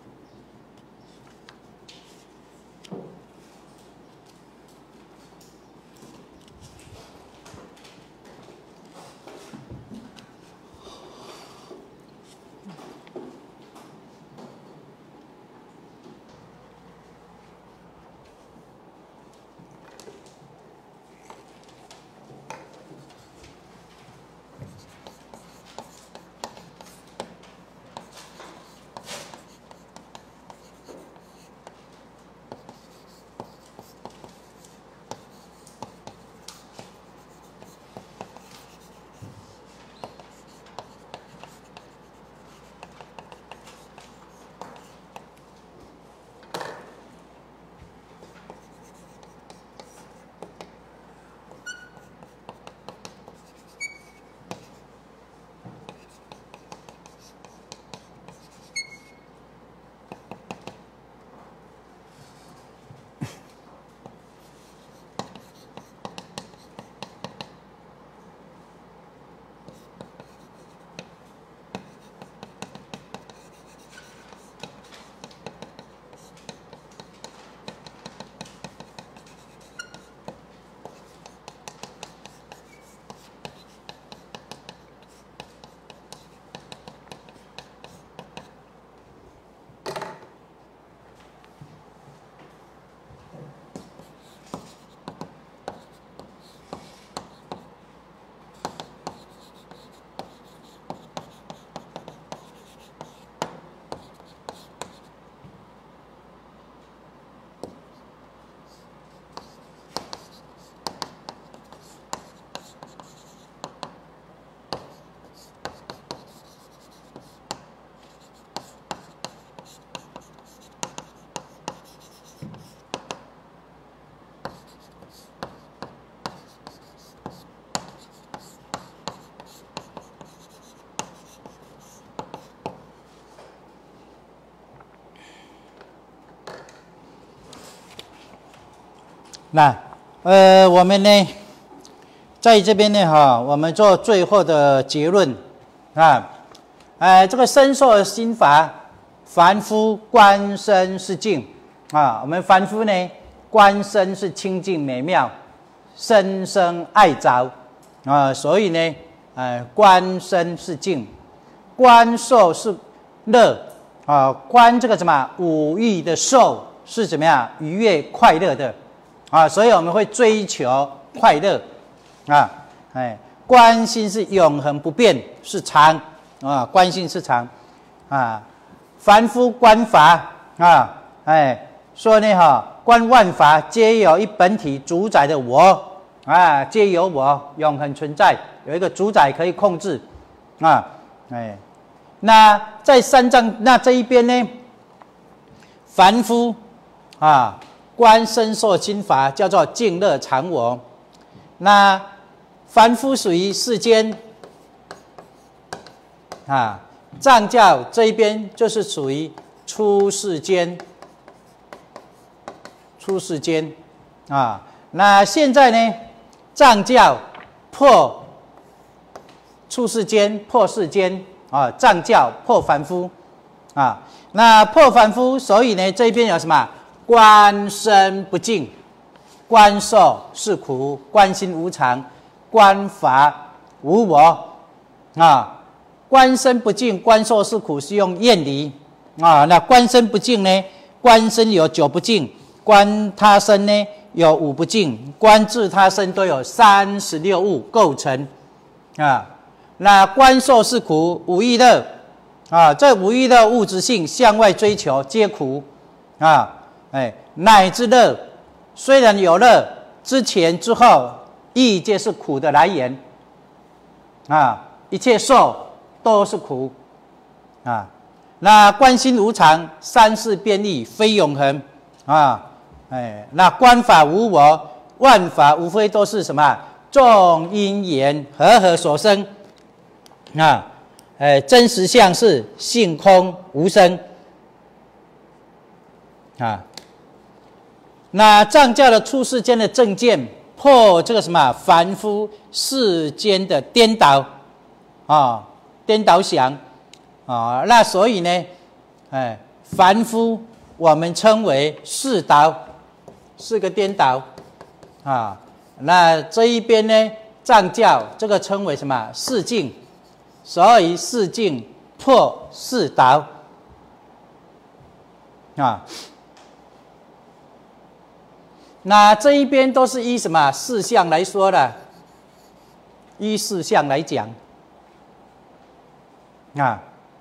那呃，我们呢，在这边呢，哈，我们做最后的结论啊，呃，这个身受心法，凡夫观身是净啊，我们凡夫呢，观身是清净美妙，身生爱着啊，所以呢，呃，观身是净，观受是乐啊，观这个什么五欲的受是怎么样愉悦快乐的。啊，所以我们会追求快乐，啊，哎，观心是永恒不变，是常啊，观心是常，啊，凡夫观法啊，哎，说呢哈，观万法皆有一本体主宰的我啊，皆有我永恒存在，有一个主宰可以控制啊， 哎，那在三藏那这一边呢，凡夫啊，观身受心法叫做净乐常我。那凡夫属于世间啊，藏教这一边就是属于出世间，出世间啊。那现在呢，藏教破出世间，破世间啊，藏教破凡夫啊。那破凡夫，所以呢，这边有什么？观身不净，观受是苦，观心无常，观法无我啊。观身不净，观受是苦，是用厌离啊。那观身不净呢？观身有九不净，观他身呢有五不净，观自他身都有三十六物构成啊。那观受是苦，五欲乐啊，这五欲乐物质性向外追求皆苦啊。哎，乃至乐，虽然有乐，之前之后亦皆是苦的来源啊。一切受都是苦啊。那观心无常，三世变异，非永恒啊。哎，那观法无我，万法无非都是什么？众因缘和合所生啊。哎，真实相是性空无生啊。那藏教的出世间的正见，破这个什么凡夫世间的颠倒啊，颠倒想啊。那所以呢，哎，凡夫我们称为世倒，是个颠倒啊。那这一边呢，藏教这个称为什么世净，所以世净破世倒啊。那这一边都是依什么事项来说的？依事项来讲啊。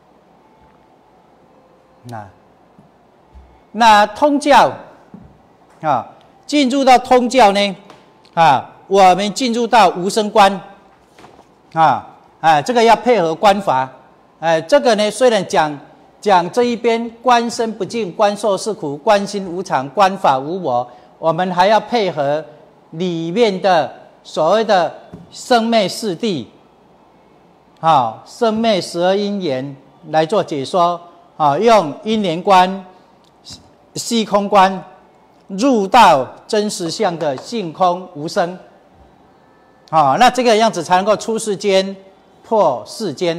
那那通教啊，进入到通教呢啊，我们进入到无生观啊，啊，这个要配合观法。哎、啊，这个呢虽然讲讲这一边观身不净，观受是苦，观心无常，观法无我。我们还要配合里面的所谓的生灭四谛，好，生灭十二因缘来做解说，好，用因缘观、虚空观入到真实相的性空无生，好，那这个样子才能够出世间、破世间，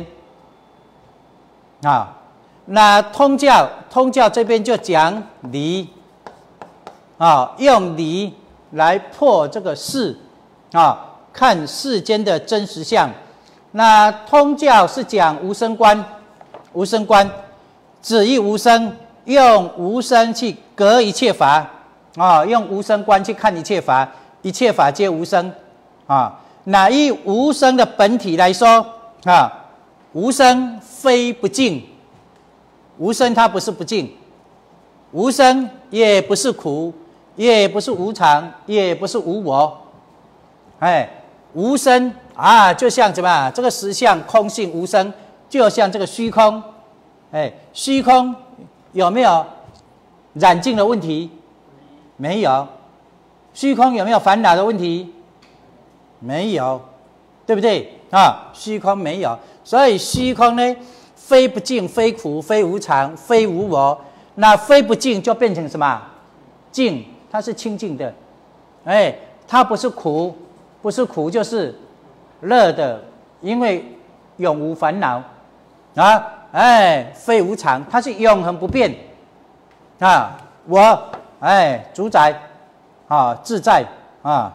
啊，那通教通教这边就讲离。啊，用理来破这个世啊，看世间的真实相。那通教是讲无生观，无生观止于无生，用无生去隔一切法啊，用无生观去看一切法，一切法皆无生啊。那以无生的本体来说啊，无生非不净，无生它不是不净，无生也不是苦。也不是无常，也不是无我，哎，无生啊，就像什么？这个实相空性无生，就像这个虚空，哎，虚空有没有染净的问题？没有。虚空有没有烦恼的问题？没有，对不对啊？虚空没有，所以虚空呢，非不净，非苦，非无常，非无我。那非不净就变成什么？净。它是清净的，哎，它不是苦，不是苦就是乐的，因为永无烦恼啊，哎，非无常，它是永恒不变啊，我哎主宰啊自在啊，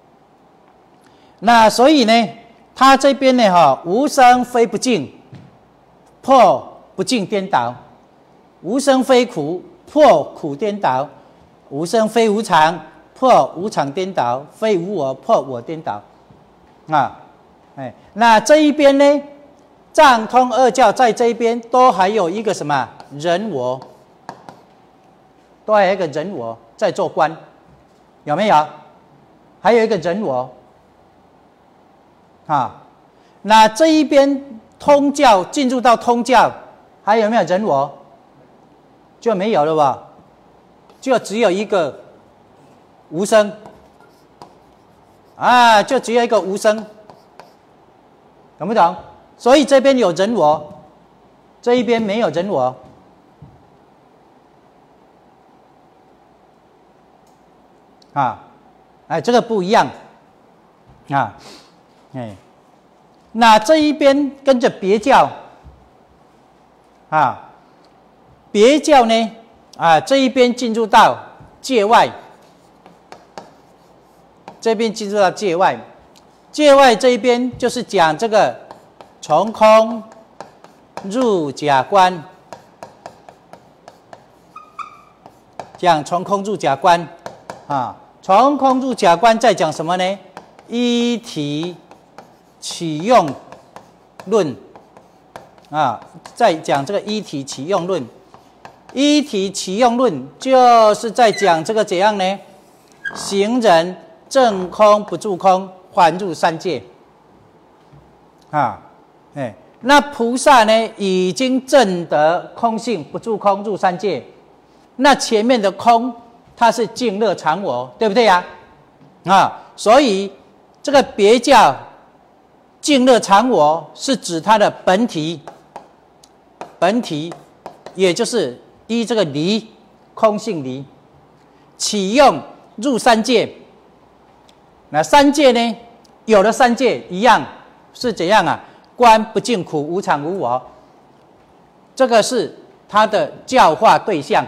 那所以呢，它这边呢哈，无生非不净，破不净颠倒，无生非苦，破苦颠倒。无生非无常，破无常颠倒；非无我，破我颠倒。啊，哎，那这一边呢，藏通二教在这一边都还有一个什么人我，都还有一个人我在做官，有没有？还有一个人我。啊，那这一边通教进入到通教，还有没有人我？就没有了吧？就只有一个无声啊，就只有一个无声，懂不懂？所以这边有人我，这一边没有人我。啊，哎，这个不一样啊，哎，那这一边跟着别教啊，别教呢啊，这一边进入到界外，这边进入到界外，界外这一边就是讲这个从空入假观，讲从空入假观啊。从空入假观在讲什么呢？一体起用论啊，在讲这个一体起用论。一体起用论就是在讲这个怎样呢？行人证空不住空，还入三界啊，哎，那菩萨呢已经证得空性不住空入三界，那前面的空。它是净乐常我，对不对呀？啊，所以这个别教净乐常我是指它的本体，本体也就是依这个离空性离起用入三界。那三界呢，有的三界一样是怎样啊？观不净苦无常无我，这个是它的教化对象。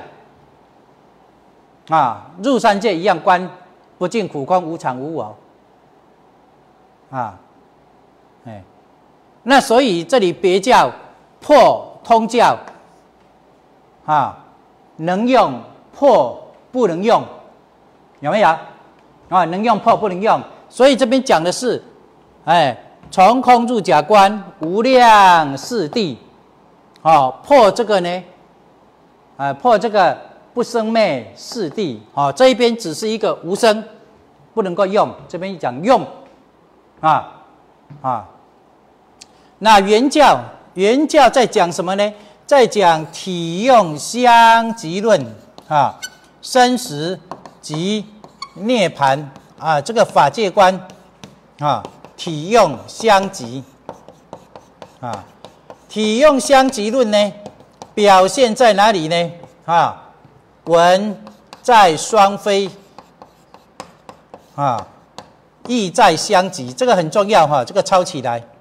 啊，入三界一样观不净苦空无常无我啊，哎，那所以这里别教破通教啊，能用破不能用，有没有啊？能用破不能用，所以这边讲的是，哎，从空入假观，无量四谛，哦，破这个呢，啊，破这个。不生灭四谛，哦，这一边只是一个无声，不能够用。这边讲用，啊啊。那原教原教在讲什么呢？在讲体用相即论啊，生死及涅槃啊，这个法界观啊，体用相即啊，体用相即论呢，表现在哪里呢？啊。文在双非啊，意在相即，这个很重要哈，这个抄起来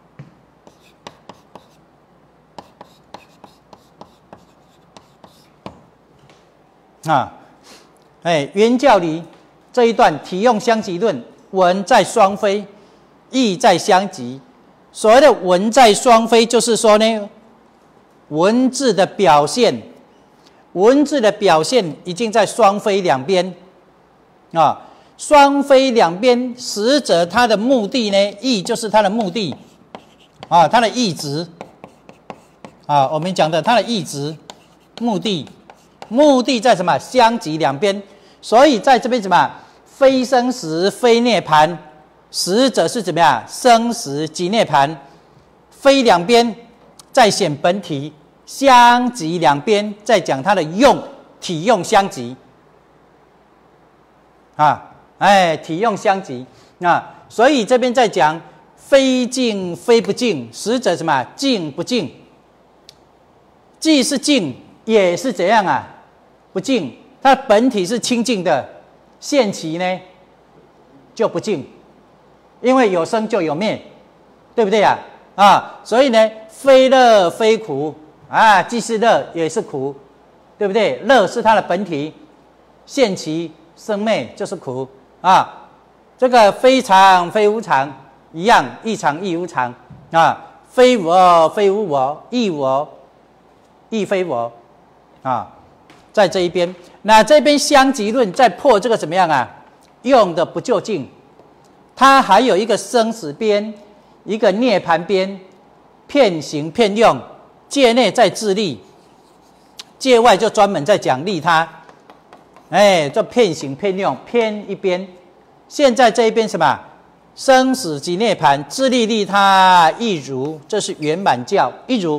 啊。哎，原教里这一段体用相即论，文在双非，意在相即。所谓的文在双非，就是说呢，文字的表现。文字的表现已经在双非两边啊，双非两边，实则它的目的呢，意就是它的目的啊，它的意值啊，我们讲的它的意值，目的，目的在什么？相即两边，所以在这边什么？非生死，非涅槃，实则是怎么样？生死即涅槃，非两边再显本体。相即两边在讲它的用，体用相即啊，哎，体用相即啊，所以这边在讲非净非不净，实则什么？净不净，既是净也是怎样啊？不净，它本体是清净的，现其呢就不净，因为有生就有灭，对不对呀？啊，所以呢，非乐非苦。啊，既是乐也是苦，对不对？乐是它的本体，现其生灭就是苦啊。这个非常非无常一样，亦常亦无常啊。非我非无我，亦我亦非我啊。在这一边，那这边相即论在破这个怎么样啊？用的不究竟，它还有一个生死边，一个涅槃边，骗行骗用。界内在自利，界外就专门在讲利他，哎，就骗行骗用，偏一边。现在这一边什么？ 生死即涅槃，自利利他亦如，这是圆满教，亦如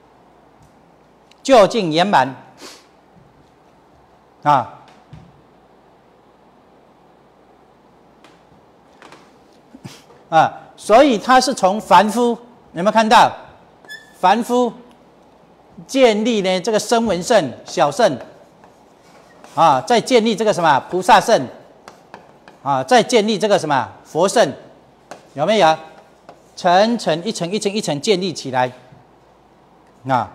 究竟圆满啊。啊，所以他是从凡夫，有没有看到？凡夫建立呢这个声闻圣、小圣，啊，再建立这个什么菩萨圣，啊，再建立这个什么佛圣，有没有？层层一层一层一层建立起来，啊，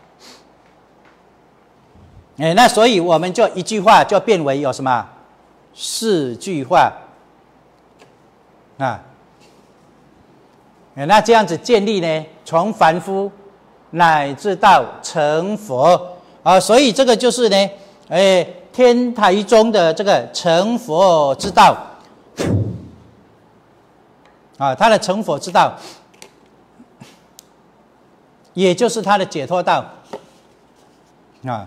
哎，那所以我们就一句话就变为有什么四句话，啊。那这样子建立呢，从凡夫乃至到成佛啊，所以这个就是呢，哎，天台宗的这个成佛之道啊，他的成佛之道，也就是他的解脱道啊。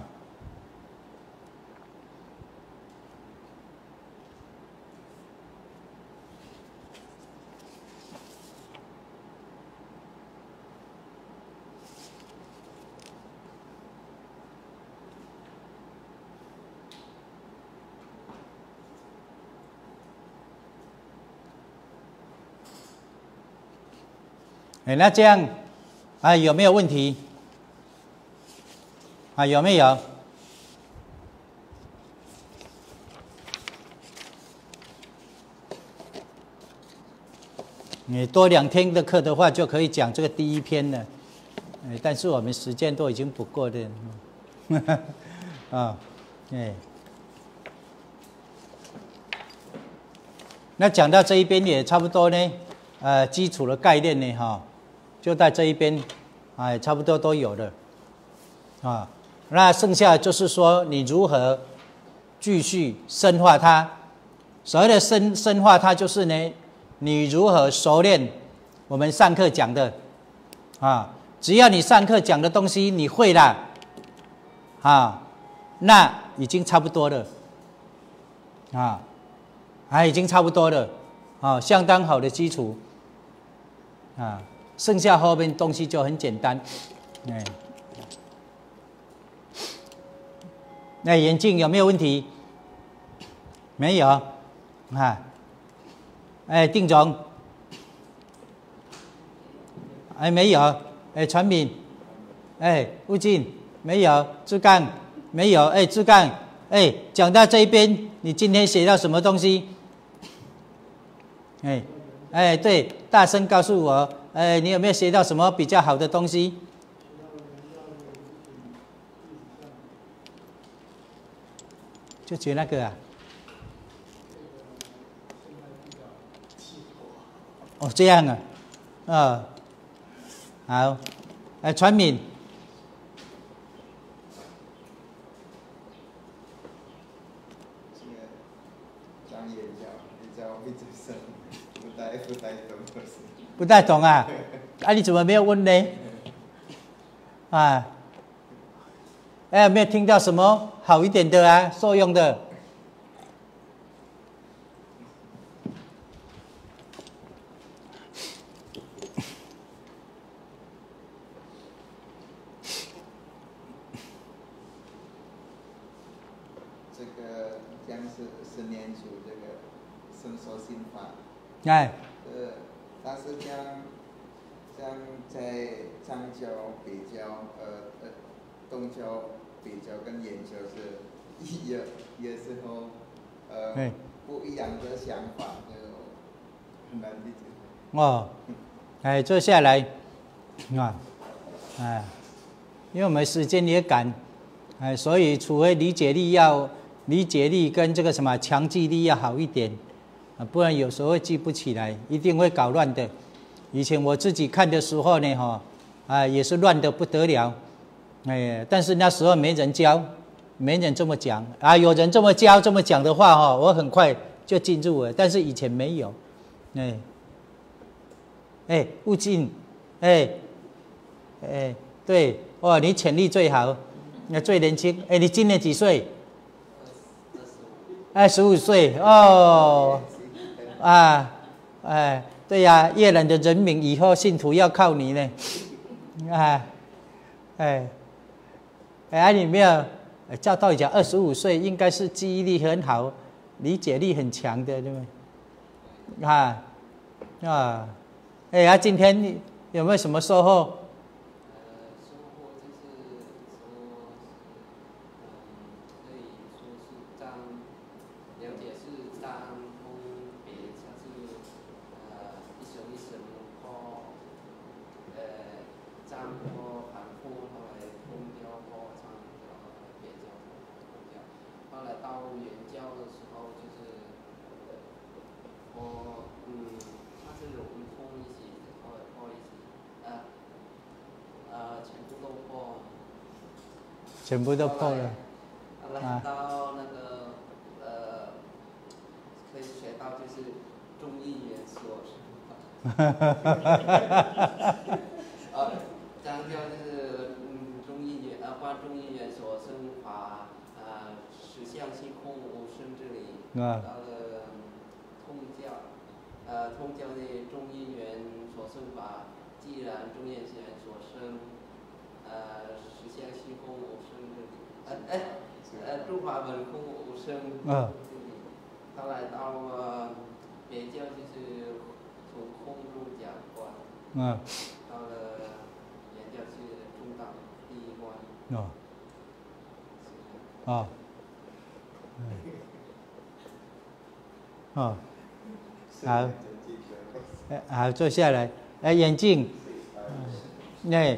哎，那这样啊，有没有问题？啊，有没有？你多两天的课的话，就可以讲这个第一篇了。哎，但是我们时间都已经不够了。啊，哎，那讲到这一边也差不多呢。呃，基础的概念呢，哈，就在这一边，哎，差不多都有了，啊，那剩下就是说你如何继续深化它。所谓的深深化它，就是呢，你如何熟练我们上课讲的，啊，只要你上课讲的东西你会了，啊，那已经差不多了，啊，还已经差不多了，啊，相当好的基础。啊，剩下后面东西就很简单，哎，那眼镜有没有问题？没有，啊，哎，定总，哎，没有，哎，传敏，哎，悟净，没有，志刚，没有，哎，志刚，哎，讲到这一边，你今天写到什么东西？哎。哎，对，大声告诉我，哎，你有没有学到什么比较好的东西？就学那个啊？哦，这样啊，啊、哦，好，哎，传敏， 讲也教，也教会最深。不太不太懂， 不太懂啊？啊，你怎么没有问呢？啊，哎，有没有听到什么好一点的啊，受用的？ 这个将是是念出这个伸缩心法。 哎， 呃，但是像像在漳州、北郊、呃呃东郊、北郊跟兖州是有有时候呃不一样的想法，就很难理解。 哦，哎，坐下来啊，哎，因为我们时间也赶，哎，所以除非理解力要理解力跟这个什么强记力要好一点。啊，不然有时候会记不起来，一定会搞乱的。以前我自己看的时候呢，哈，啊，也是乱得不得了，哎，但是那时候没人教，没人这么讲啊。有人这么教、这么讲的话，哈，我很快就进入了。但是以前没有，哎，哎，悟净，哎，哎，对，哇，你潜力最好，那最年轻，哎，你今年几岁？哎，十五岁哦。啊， 哎，对呀、啊，越南的人民以后信徒要靠你呢。啊，哎，哎，你没有照道理讲，二十五岁应该是记忆力很好、理解力很强的，对不对？啊啊，哎呀、啊，今天你有没有什么收获？全部都破了。 啊。到那个呃，可以学到就是众议员所。哈哈哈哈哈！呃，张教就是嗯，众议员呃，观众议员所生法呃，实相性空无生之理。啊。到了通教，呃，通教的众议员所生法，既然众议员所生，呃，实相性空无生之理。呃，哎，呃，诸法本空无生。嗯。后来到呃别教就是从空入假观。嗯。到了别教是中道第一关。哦。哦。哦。好。好，坐下来。哎，眼镜。哎。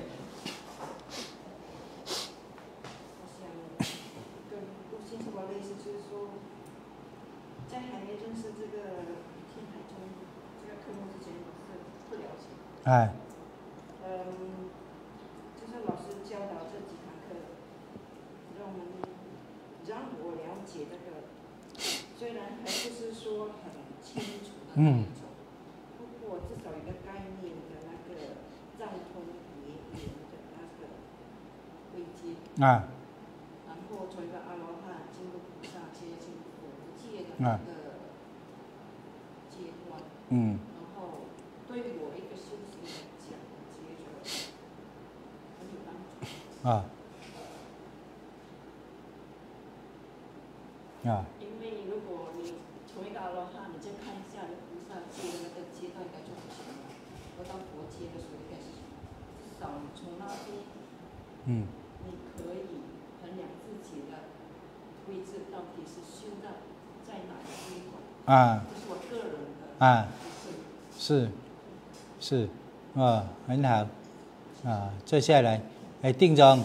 哎， 嗯，就是老师教导这几堂课，让我们让我了解这个，虽然还不是说很清楚的那一种，不过至少有个概念的那个藏通别言的那个位阶。啊。然后从一个阿罗汉进入菩萨接近佛界的那个阶段。嗯。然后对我一个修行来讲，觉得很有帮助。啊。啊。因为如果你从一个阿罗汉，你再看一下你菩萨界的那个阶段应该就不行了。我到佛界的时候应该是至少你从那边，嗯，你可以衡量自己的位置到底是修到在哪个阶段。啊。这是我个人的。啊。 是。是，哦，很好，啊，坐下来，哎，定中。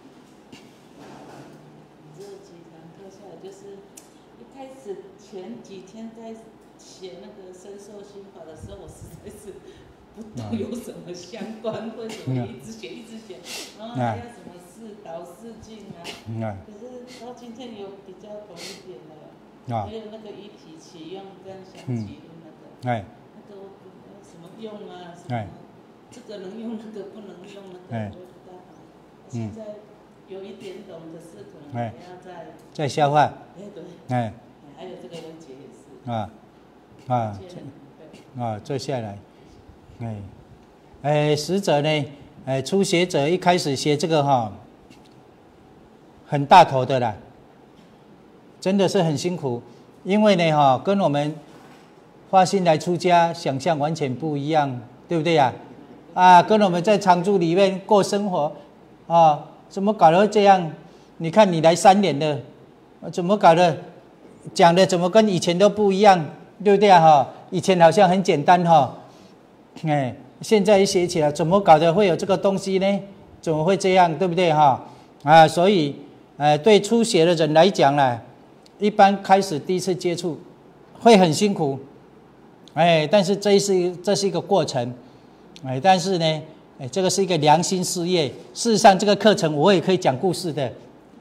这几堂课下来，就是一开始前几天在写那个深受心法的时候，我实在是不懂有什么相关，为什么一直写一直写，然后还要什么四导四境啊，可是到今天有比较懂一点了，还有那个一体启用跟相启用那个，哎。用啊，什么？这个能用，那个不能用，那个我不大好。现在有一点懂的是，可能还要再再消化。 哎，对。 哎。 还有这个文节也是。 啊啊啊！坐下来。哎哎，使者呢？哎，初学者一开始学这个哈，很大头的啦，真的是很辛苦，因为呢哈，跟我们发心来出家，想象完全不一样，对不对呀？啊，跟我们在常住里面过生活，啊，怎么搞得这样？你看你来三年了，怎么搞的？讲的怎么跟以前都不一样，对不对啊？哈，以前好像很简单哈，哎，现在一学起来，怎么搞的会有这个东西呢？怎么会这样，对不对哈？啊，所以，呃，对初学的人来讲呢，一般开始第一次接触，会很辛苦。哎，但是这是这是一个过程，哎，但是呢，哎，这个是一个良心事业。事实上，这个课程我也可以讲故事的，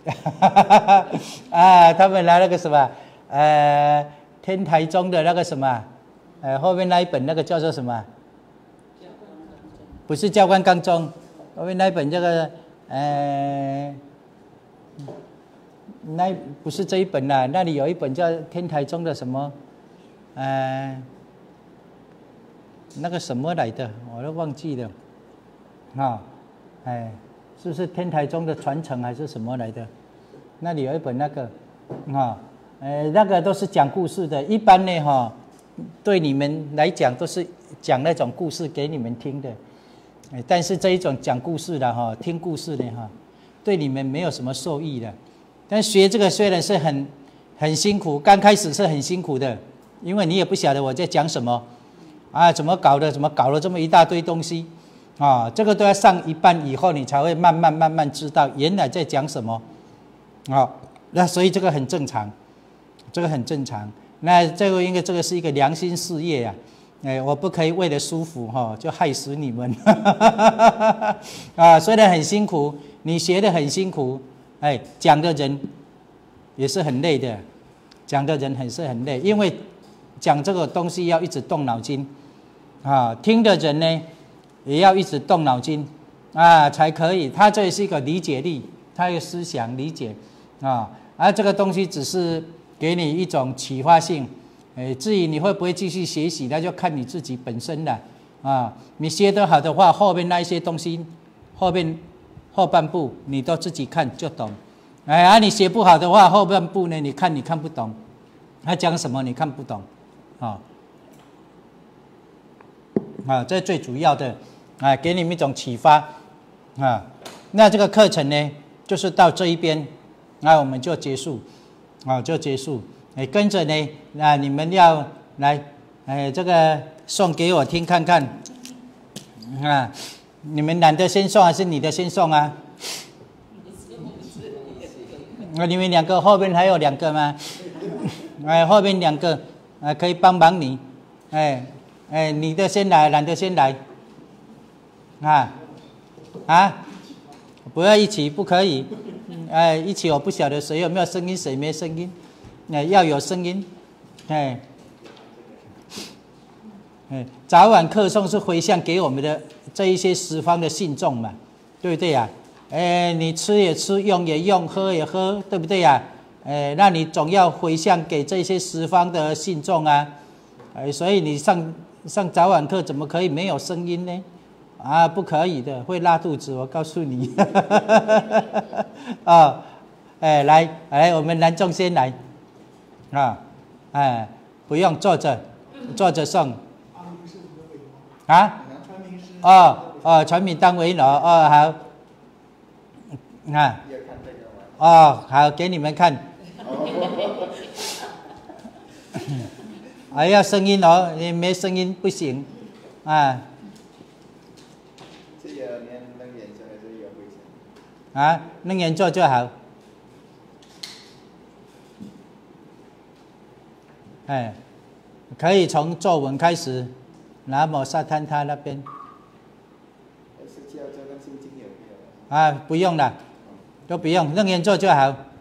啊，他们拿那个什么，呃，天台宗的那个什么，呃，后面那一本那个叫做什么？不是教官纲宗，后面那一本这个，呃，那不是这一本啦，那里有一本叫天台宗的什么，呃。 那个什么来的，我都忘记了，啊，哎，是不是天台宗的传承还是什么来的？那里有一本那个，啊，呃，那个都是讲故事的，一般呢，哈，对你们来讲都是讲那种故事给你们听的，哎，但是这一种讲故事的哈，听故事的哈，对你们没有什么受益的。但学这个虽然是很很辛苦，刚开始是很辛苦的，因为你也不晓得我在讲什么，啊，怎么搞的，怎么搞了这么一大堆东西，啊，这个都要上一半以后，你才会慢慢慢慢知道原来在讲什么，啊，那所以这个很正常，这个很正常。那这个应该这个是一个良心事业啊，哎，我不可以为了舒服哈、哦、就害死你们，啊，虽然很辛苦，你学得很辛苦。哎，讲的人也是很累的，讲的人很是很累，因为讲这个东西要一直动脑筋，啊，听的人呢也要一直动脑筋，啊，才可以。他这也是一个理解力，他有思想理解，啊，而这个东西只是给你一种启发性，哎，至于你会不会继续学习，那就看你自己本身了，啊，你学得好的话，后面那一些东西，后面。后半部你都自己看就懂，哎啊，你写不好的话，后半部呢，你看你看不懂，他讲什么你看不懂，啊、哦，啊，这最主要的，啊，给你们一种启发，啊，那这个课程呢，就是到这一边，那我们就结束，啊，就结束，哎，跟着呢，那你们要来，哎，这个送给我听看看，啊。你们男的先送还是女的先送啊？那你们两个后面还有两个吗？哎，后面两个啊，可以帮忙你。哎哎，女的先来，男的先来。啊啊，不要一起，不可以。哎，一起我不晓得谁有没有声音，谁没声音。哎，要有声音。哎哎，早晚课诵是回向给我们的。这一些十方的信众嘛，对不对呀、啊？哎，你吃也吃，用也用，喝也喝，对不对呀、啊？哎，那你总要回向给这些十方的信众啊，哎，所以你上上早晚课怎么可以没有声音呢？啊，不可以的，会拉肚子，我告诉你。哦，哎，来来，我们男众先来，啊，哎，不用坐着，坐着诵。啊？哦哦，传名当为罗哦好，啊，哦好，给你们看，还要声音哦，你没声音不行，啊。 这个念楞严咒还是有回向？ 啊，楞严咒就好。哎，可以从咒文开始，南无萨坦他那边。啊，不用了，都不用，楞严咒就好。